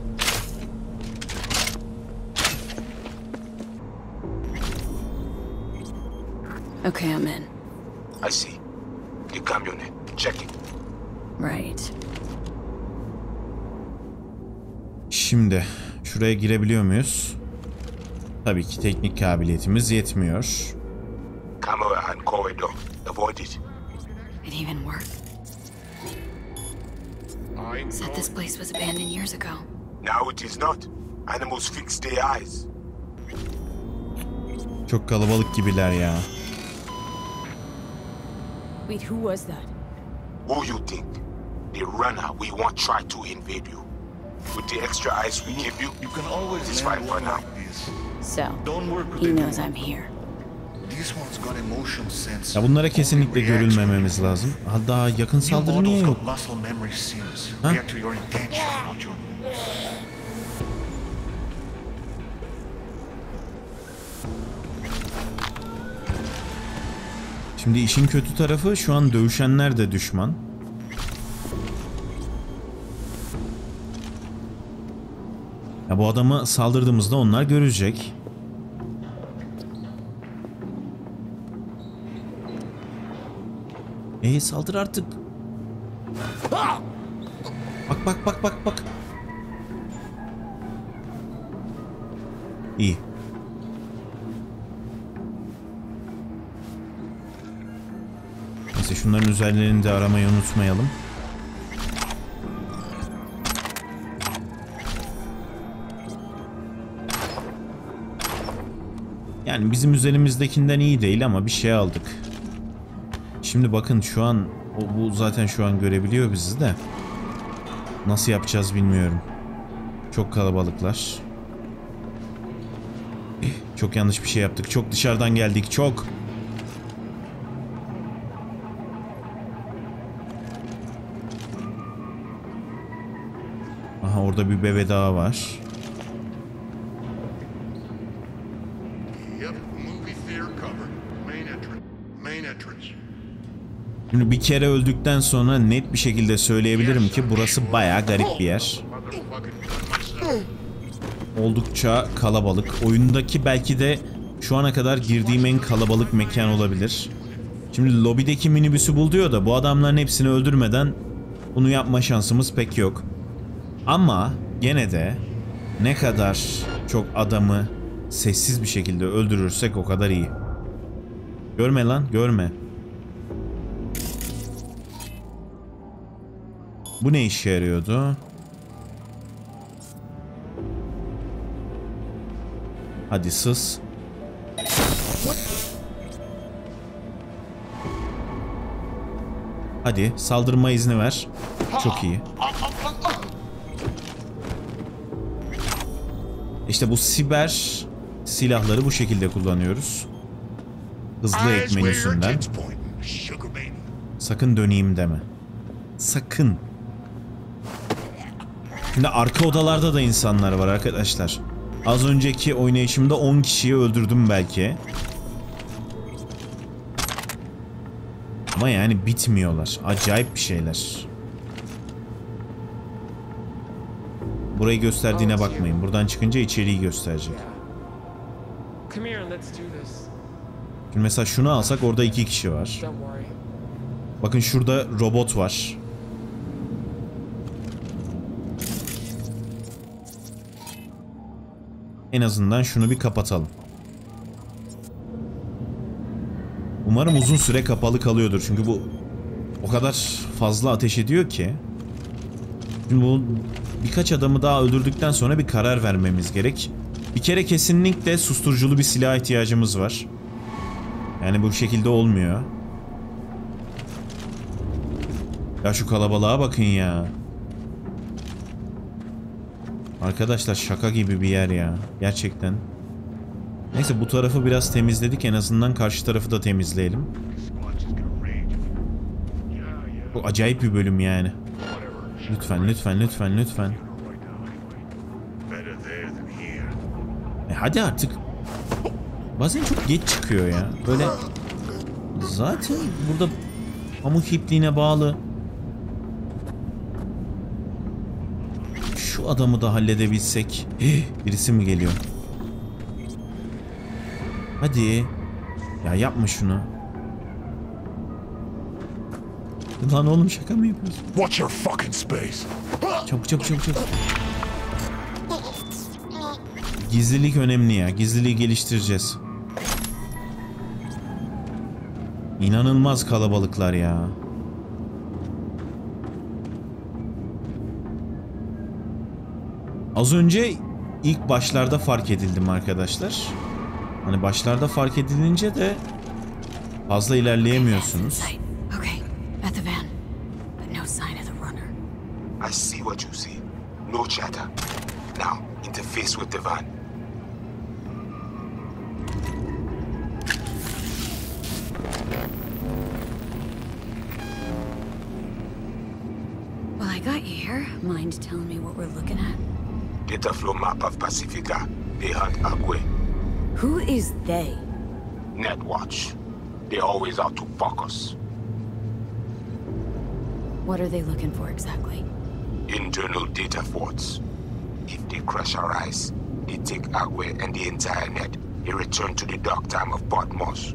Okay, I'm in. I see. The camionet. Check it. Right. Şimdi şuraya girebiliyor muyuz? Tabii ki teknik kabiliyetimiz yetmiyor. Camera and corridor. Avoid it. It even worked. Said this place was abandoned years ago. Now it is not. Animals fix their eyes. Çok kalabalık gibiler ya. Wait, who was that? Who you think? The runner we want try to invade you. With the extra eyes we give you, you can always it's fine for now. So, Don't work with he the knows people. I'm here. This one's got emotion sense. Ya bunlara kesinlikle görülmememiz lazım. Ha, daha yakın saldırı niye yok? Ha? Şimdi işin kötü tarafı şu an dövüşenler de düşman. Ya bu adamı saldırdığımızda onlar görecek. Saldır artık. Bak. İyi. Neyse şunların üzerlerini de aramayı unutmayalım. Yani bizim üzerimizdekinden iyi değil ama bir şey aldık. Şimdi bakın şu an bu zaten şu an görebiliyor bizi de. Nasıl yapacağız bilmiyorum. Çok kalabalıklar. Çok yanlış bir şey yaptık. Çok dışarıdan geldik. Çok. Aha orada bir bebe daha var. Şimdi bir kere öldükten sonra net bir şekilde söyleyebilirim ki burası bayağı garip bir yer. Oldukça kalabalık. Oyundaki belki de şu ana kadar girdiğim en kalabalık mekan olabilir. Şimdi lobideki minibüsü bul diyor da bu adamların hepsini öldürmeden bunu yapma şansımız pek yok. Ama gene de ne kadar çok adamı sessiz bir şekilde öldürürsek o kadar iyi. Görme lan, görme. Bu ne işe yarıyordu? Hadi sız. Hadi saldırma izni ver. Çok iyi. İşte bu siber silahları bu şekilde kullanıyoruz. Hızlı ek menüsünden. Sakın döneyim deme. Sakın. Şimdi arka odalarda da insanlar var arkadaşlar. Az önceki oynayışımda 10 kişiyi öldürdüm belki. Ama yani bitmiyorlar. Acayip bir şeyler. Burayı gösterdiğine bakmayın. Buradan çıkınca içeriği gösterecek. Şimdi mesela şunu alsak orada 2 kişi var. Bakın şurada robot var. En azından şunu bir kapatalım. Umarım uzun süre kapalı kalıyordur. Çünkü bu o kadar fazla ateş ediyor ki. Şimdi bu birkaç adamı daha öldürdükten sonra bir karar vermemiz gerek. Bir kere kesinlikle susturuculu bir silaha ihtiyacımız var. Yani bu şekilde olmuyor. Ya şu kalabalığa bakın ya. Arkadaşlar şaka gibi bir yer ya. Gerçekten. Neyse bu tarafı biraz temizledik. En azından karşı tarafı da temizleyelim. Bu acayip bir bölüm yani. Lütfen, lütfen, lütfen, lütfen. Hadi artık. Bazen çok geç çıkıyor ya. Böyle zaten burada pamuk ipliğine bağlı. Şu adamı da halledebilsek. Birisi mi geliyor? Hadi. Ya yapma şunu. Lan oğlum şaka mı yapıyorsun? Watch your fucking space. Çabuk çabuk çabuk çabuk. Gizlilik önemli ya. Gizliliği geliştireceğiz. İnanılmaz kalabalıklar ya. Az önce ilk başlarda fark edildim arkadaşlar. Hani başlarda fark edilince de fazla ilerleyemiyorsunuz. I see what you see. No chatter. Now, interface with the van. Well, I got you here. Mind telling me what we're looking at? Data flow map of Pacifica. They hunt Agwe. Who is they? Netwatch. They're always out to focus. What are they looking for exactly? Internal data forts. If they crush our eyes, they take Agwe and the entire net. They return to the dark time of Patmos.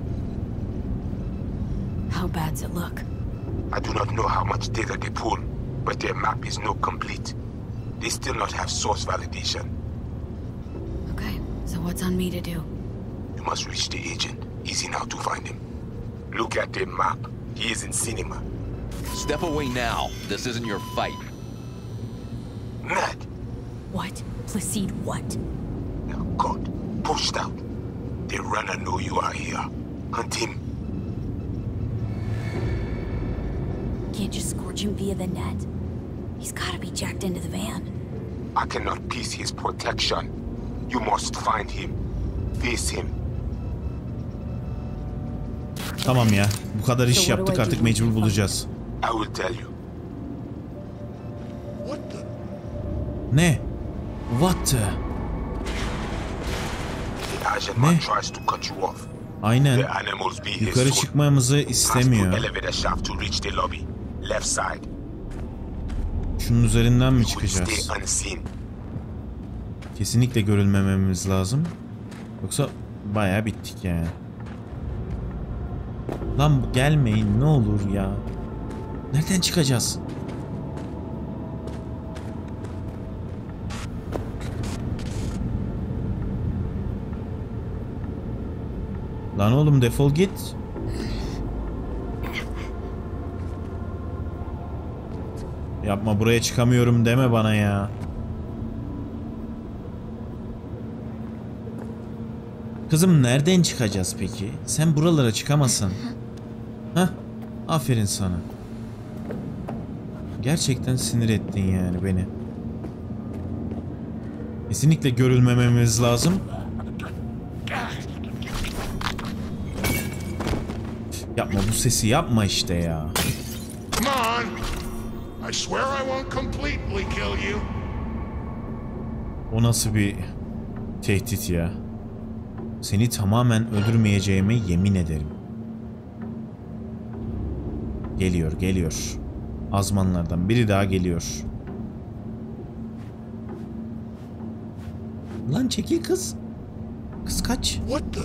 How bad's it look? I do not know how much data they pull, but their map is not complete. They still not have source validation. Okay, so what's on me to do? You must reach the agent. Easy now to find him. Look at their map. He is in cinema. Step away now. This isn't your fight. Ned! What? Placide what? Now, God. Pushed out. The runner know you are here. Hunt him. Can't just scourge him via the net. He's gotta be jacked into the van. I cannot piece his protection. You must find him. Face him. Tamam ya. Bu kadar iş yaptık artık mecbur bulacağız. I will tell you. Ne? What the? Ne? Aynen. Yukarı çıkmamızı istemiyor. Şunun üzerinden mi çıkacağız? Kesinlikle görülmememiz lazım. Yoksa bayağı bittik yani. Lan gelmeyin ne olur ya. Nereden çıkacağız? Lan oğlum defol git. Yapma buraya çıkamıyorum deme bana ya. Kızım nereden çıkacağız peki? Sen buralara çıkamazsın. Hah, aferin sana. Gerçekten sinir ettin yani beni. Kesinlikle görülmememiz lazım. Yapma bu sesi yapma işte ya. Come on. I swear I won't completely kill you. O nasıl bir tehdit ya? Seni tamamen öldürmeyeceğime yemin ederim. Geliyor, geliyor. Azmanlardan biri daha geliyor. Lan çekil kız. Kız kaç. What the?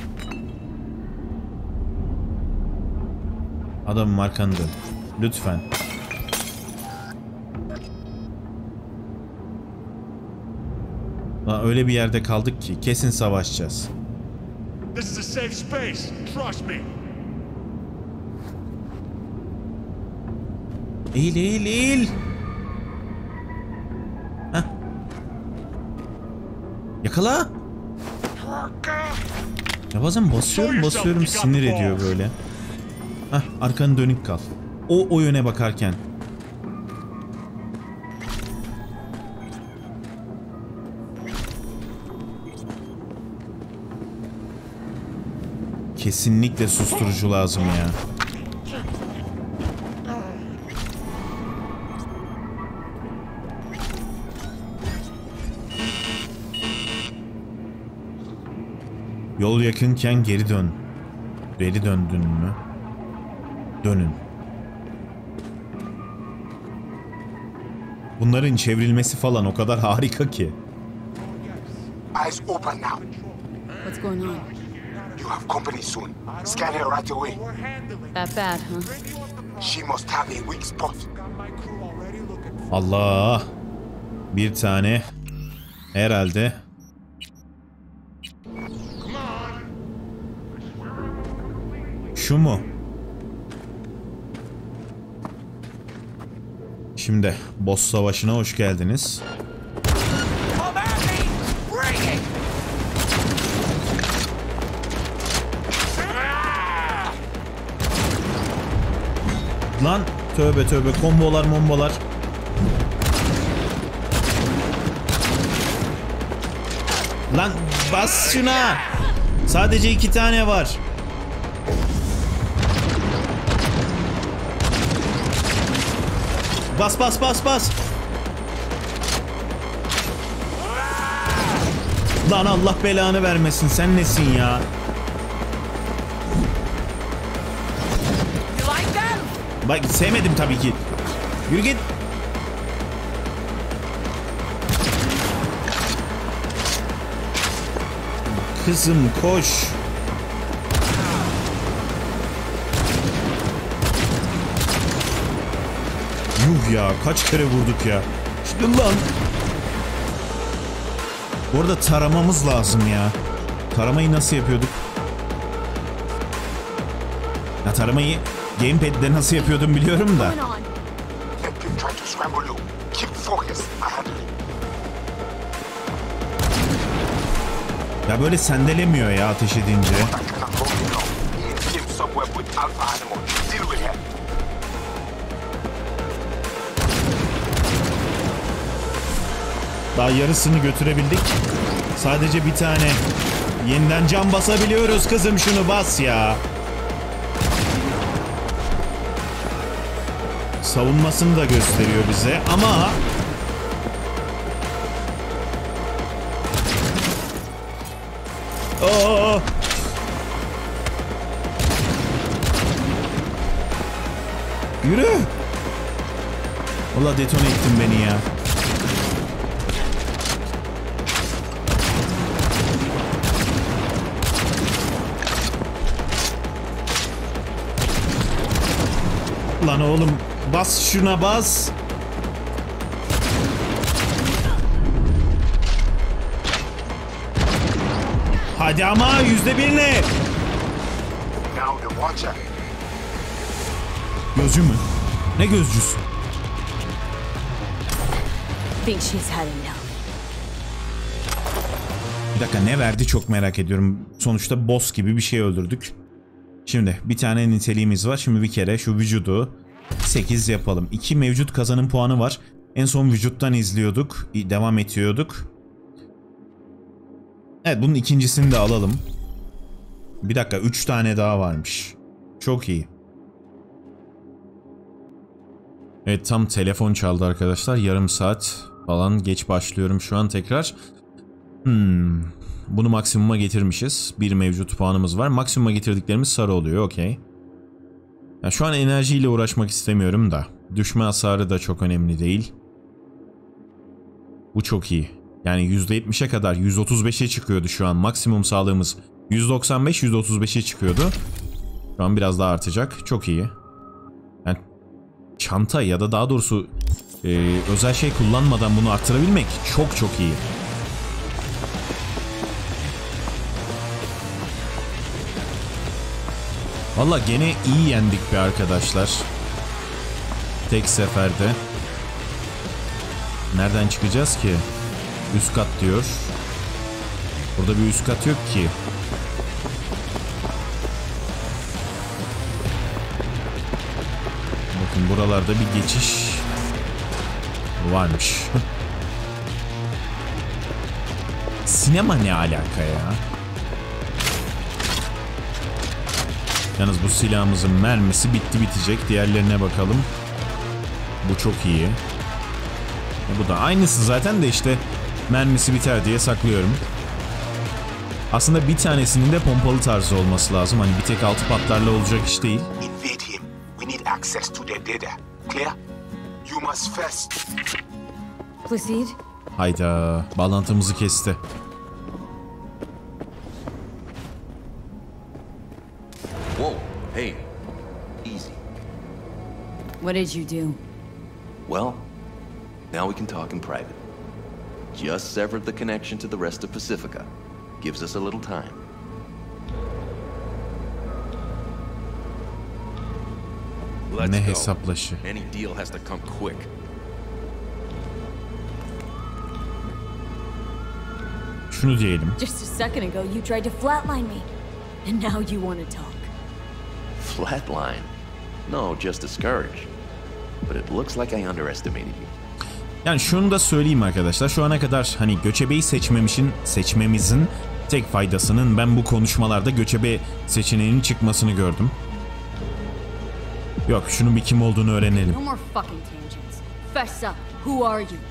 Adamım arkanda. Lütfen. Lan öyle bir yerde kaldık ki kesin savaşacağız. This is a safe space. Trust me. Eğil, eğil, eğil. Heh. Yakala. Ya bazen basıyorum sinir ediyor böyle. Hah, arkanı dönük kal. O yöne bakarken. Kesinlikle susturucu lazım ya. Yol yakınken geri dön. Geri döndün mü? Dönün. Bunların çevrilmesi falan o kadar harika ki. Eyes open now. What's going on? You have company soon. Scan her right away. That bad, huh? She must have a weak spot. Allah. Bir tane. Herhalde. Şu mu? Şimdi boss savaşına hoş geldiniz. Lan tövbe tövbe, kombolar mombolar. Lan bas şuna. Sadece 2 tane var. Bas bas bas bas. Lan Allah belanı vermesin, sen nesin ya? Bak sevmedim tabii ki. Yürü git. Kızım koş. Yuh ya, kaç kere vurduk ya. Şimdi lan. Bu arada taramamız lazım ya. Taramayı nasıl yapıyorduk? Ya taramayı gamepad'de nasıl yapıyordum biliyorum da. Ya böyle sendelemiyor ya ateş edince. Daha yarısını götürebildik. Sadece bir tane. Yeniden cam basabiliyoruz kızım, şunu bas ya. Savunmasını da gösteriyor bize ama Oo! Yürü! Vallahi detone ettin beni ya. Lan oğlum bas şuna bas. Hadi ama %1 ne? Gözcü mü? Ne gözcüsü? Bir dakika, ne verdi çok merak ediyorum. Sonuçta boss gibi bir şey öldürdük. Şimdi bir tane niteliğimiz var. Şimdi bir kere şu vücudu 8 yapalım. 2 mevcut kazanım puanı var. En son vücuttan izliyorduk. Devam ediyorduk. Evet, bunun ikincisini de alalım. Bir dakika, 3 tane daha varmış. Çok iyi. Evet, tam telefon çaldı arkadaşlar. Yarım saat falan geç başlıyorum şu an tekrar. Bunu maksimuma getirmişiz. Bir mevcut puanımız var. Maksimuma getirdiklerimiz sarı oluyor. Okey. Yani şu an enerjiyle uğraşmak istemiyorum da. Düşme hasarı da çok önemli değil. Bu çok iyi. Yani %70'e kadar 135'e çıkıyordu şu an. Maksimum sağlığımız 195, 135'e çıkıyordu. Şu an biraz daha artacak. Çok iyi. Yani çanta ya da daha doğrusu özel şey kullanmadan bunu arttırabilmek çok çok iyi. Valla gene iyi yendik be arkadaşlar. Tek seferde. Nereden çıkacağız ki? Üst kat diyor. Burada bir üst kat yok ki. Bakın buralarda bir geçiş varmış. Sinema ne alaka ya? Yalnız bu silahımızın mermisi bitti bitecek. Diğerlerine bakalım. Bu çok iyi. Bu da aynısı zaten de işte mermisi biter diye saklıyorum. Aslında bir tanesinin de pompalı tarzı olması lazım. Hani bir tek altı patlarla olacak iş değil. Invade him. We need access to their data. Clear? You must first. Placide? Hayda, bağlantımızı kesti. Whoa, hey, easy. What did you do? Well, now we can talk in private. Just severed the connection to the rest of Pacifica. Gives us a little time. Ne hesaplaşı? Any deal has to come quick. Şunu diyelim. Just a second ago you tried to flatline me. And now you want to talk. Flatline? No, just discouraged. But it looks like I underestimated you. Yani şunu da söyleyeyim arkadaşlar. Şu ana kadar hani göçebeyi seçmemizin tek faydasının ben bu konuşmalarda göçebe seçeneğinin çıkmasını gördüm. Yok, şunun bir kim olduğunu öğrenelim. No more fucking tangents. Fess up. Who are you?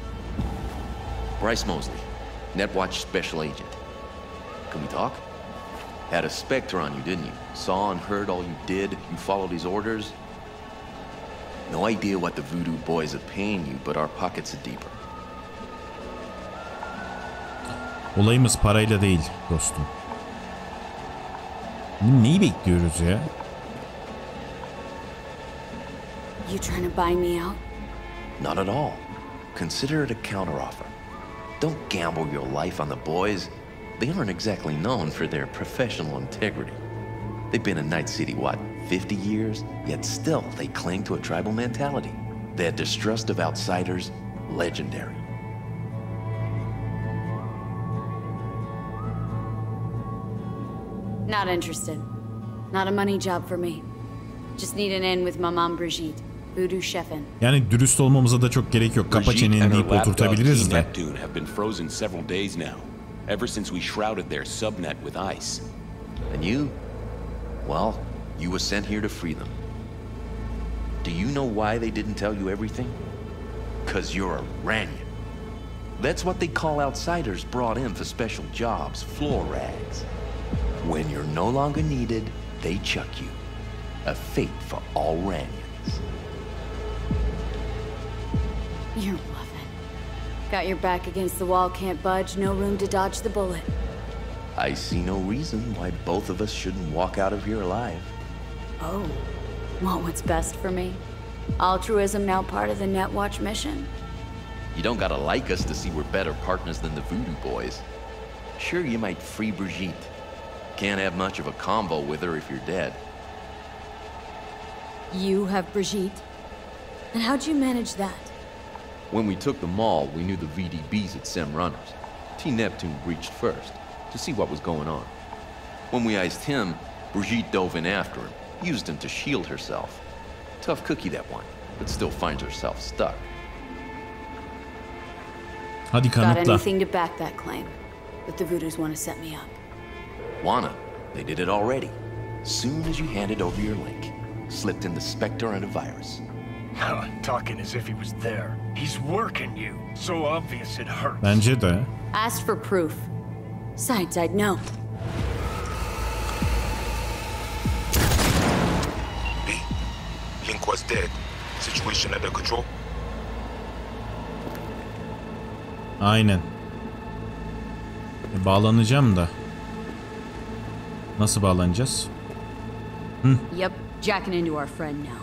Bryce Mosley, Netwatch Special Agent. Can we talk? Had a Spectre on you, didn't you? Saw and heard all you did. You followed his orders. No idea what the Voodoo Boys are paying you, but our pockets are deeper. Olayımız parayla değil dostum. Neyi bekliyoruz ya? You trying to buy me out? Not at all. Consider it a counteroffer. Don't gamble your life on the boys. They aren't exactly known for their professional integrity. They've been in Night City, what, 50 years? Yet still, they cling to a tribal mentality. Their distrust of outsiders, legendary. Not interested. Not a money job for me. Just need an in with my mom Brigitte, Voodoo Chefin. Yani dürüst olmamıza da çok gerek yok. Kapa çeneni deyip oturtabiliriz de. Neptune have been frozen several days now. Ever since we shrouded their subnet with ice. And you? Well, you were sent here to free them. Do you know why they didn't tell you everything? 'Cause you're a Ranyan. That's what they call outsiders brought in for special jobs, floor rags. When you're no longer needed, they chuck you. A fate for all Ranyans. You're bluffing. Got your back against the wall, can't budge, no room to dodge the bullet. I see no reason why both of us shouldn't walk out of here alive. Oh, want what's best for me? Altruism now part of the Netwatch mission? You don't gotta like us to see we're better partners than the Voodoo Boys. Sure, you might free Brigitte. Can't have much of a convo with her if you're dead. You have Brigitte? And how'd you manage that? When we took the mall, we knew the VDBs had Sem runners. T-Neptune breached first, to see what was going on. When we iced him, Brigitte dove in after him, used him to shield herself. Tough cookie, that one, but still finds herself stuck. Hadi kanıtla. Got anything to back that claim? That the Voodoos want to set me up? Wanna. They did it already. Soon as you handed over your link. Slipped in the Spectre and a virus. Talking as if he was there. He's working you. So obvious it hurts. Bence de. Asked for proof. Besides, I'd know. B, Link was dead. Situation under control? Aynen. Bağlanacağım da. Nasıl bağlanacağız? Yep, jacking into our friend now.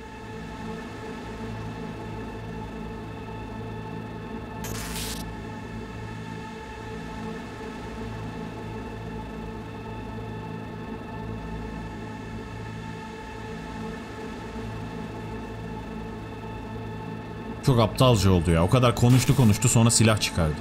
Çok aptalca oldu ya. O kadar konuştu sonra silah çıkardı.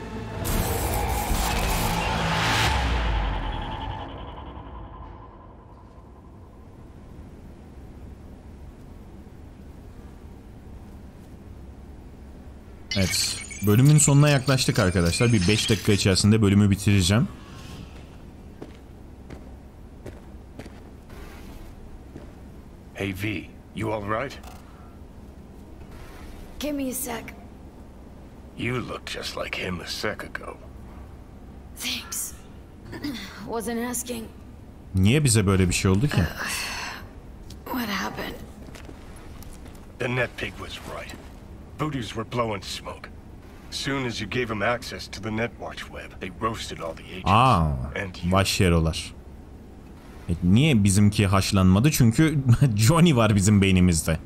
Evet. Bölümün sonuna yaklaştık arkadaşlar. Bir 5 dakika içerisinde bölümü bitireceğim. Hey V, you alright? Give me a sec. You look just like him a sec ago. Thanks. Wasn't asking. Niye bize böyle bir şey oldu ki? What happened? The net pig was right. Voodoo's were blowing smoke. Soon as you gave them access to the Netwatch web, they roasted all the agents. Başyerolar. Niye bizimki haşlanmadı? Çünkü Johnny var bizim beynimizde.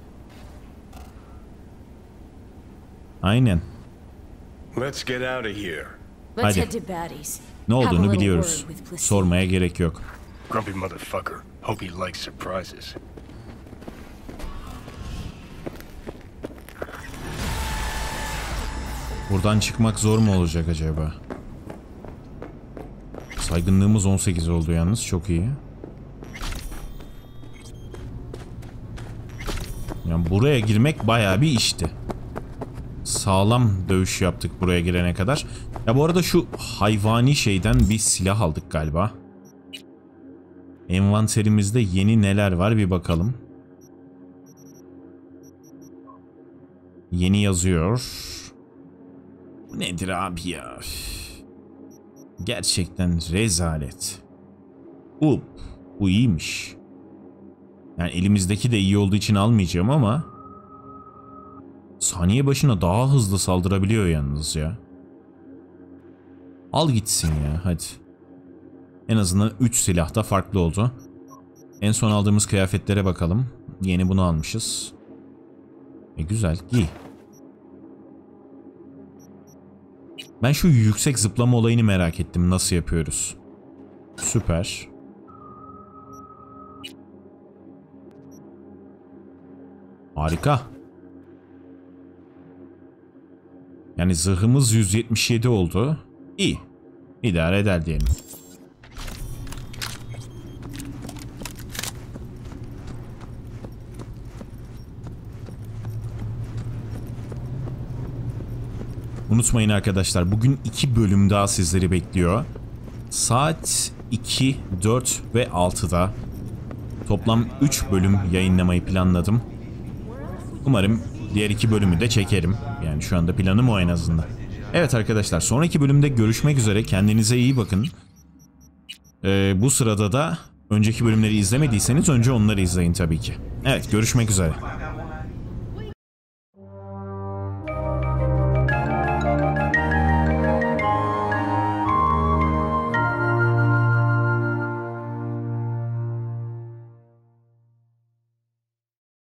Aynen. Let's get out of here. Hadi. Ne olduğunu biliyoruz. Sormaya gerek yok. Grumpy motherfucker. Hope he likes surprises. Buradan çıkmak zor mu olacak acaba? Saygınlığımız 18 oldu yalnız. Çok iyi. Yani buraya girmek bayağı bir işti. Sağlam dövüş yaptık buraya girene kadar. Ya bu arada şu hayvani şeyden bir silah aldık galiba. Envanterimizde yeni neler var bir bakalım. Yeni yazıyor. Bu nedir abi ya? Gerçekten rezalet. Bu iyiymiş. Yani elimizdeki de iyi olduğu için almayacağım ama saniye başına daha hızlı saldırabiliyor yalnız ya. Al gitsin ya hadi. En azından 3 silah da farklı oldu. En son aldığımız kıyafetlere bakalım. Yeni bunu almışız. Güzel giy. Ben şu yüksek zıplama olayını merak ettim. Nasıl yapıyoruz? Süper. Harika. Yani zırhımız 177 oldu. İyi. İdare eder diyelim. Unutmayın arkadaşlar, bugün 2 bölüm daha sizleri bekliyor. Saat 2, 4 ve 6'da toplam 3 bölüm yayınlamayı planladım. Umarım diğer 2 bölümü de çekerim. Yani şu anda planım o en azından. Evet arkadaşlar, sonraki bölümde görüşmek üzere. Kendinize iyi bakın. Bu sırada da önceki bölümleri izlemediyseniz önce onları izleyin tabii ki. Evet, görüşmek üzere.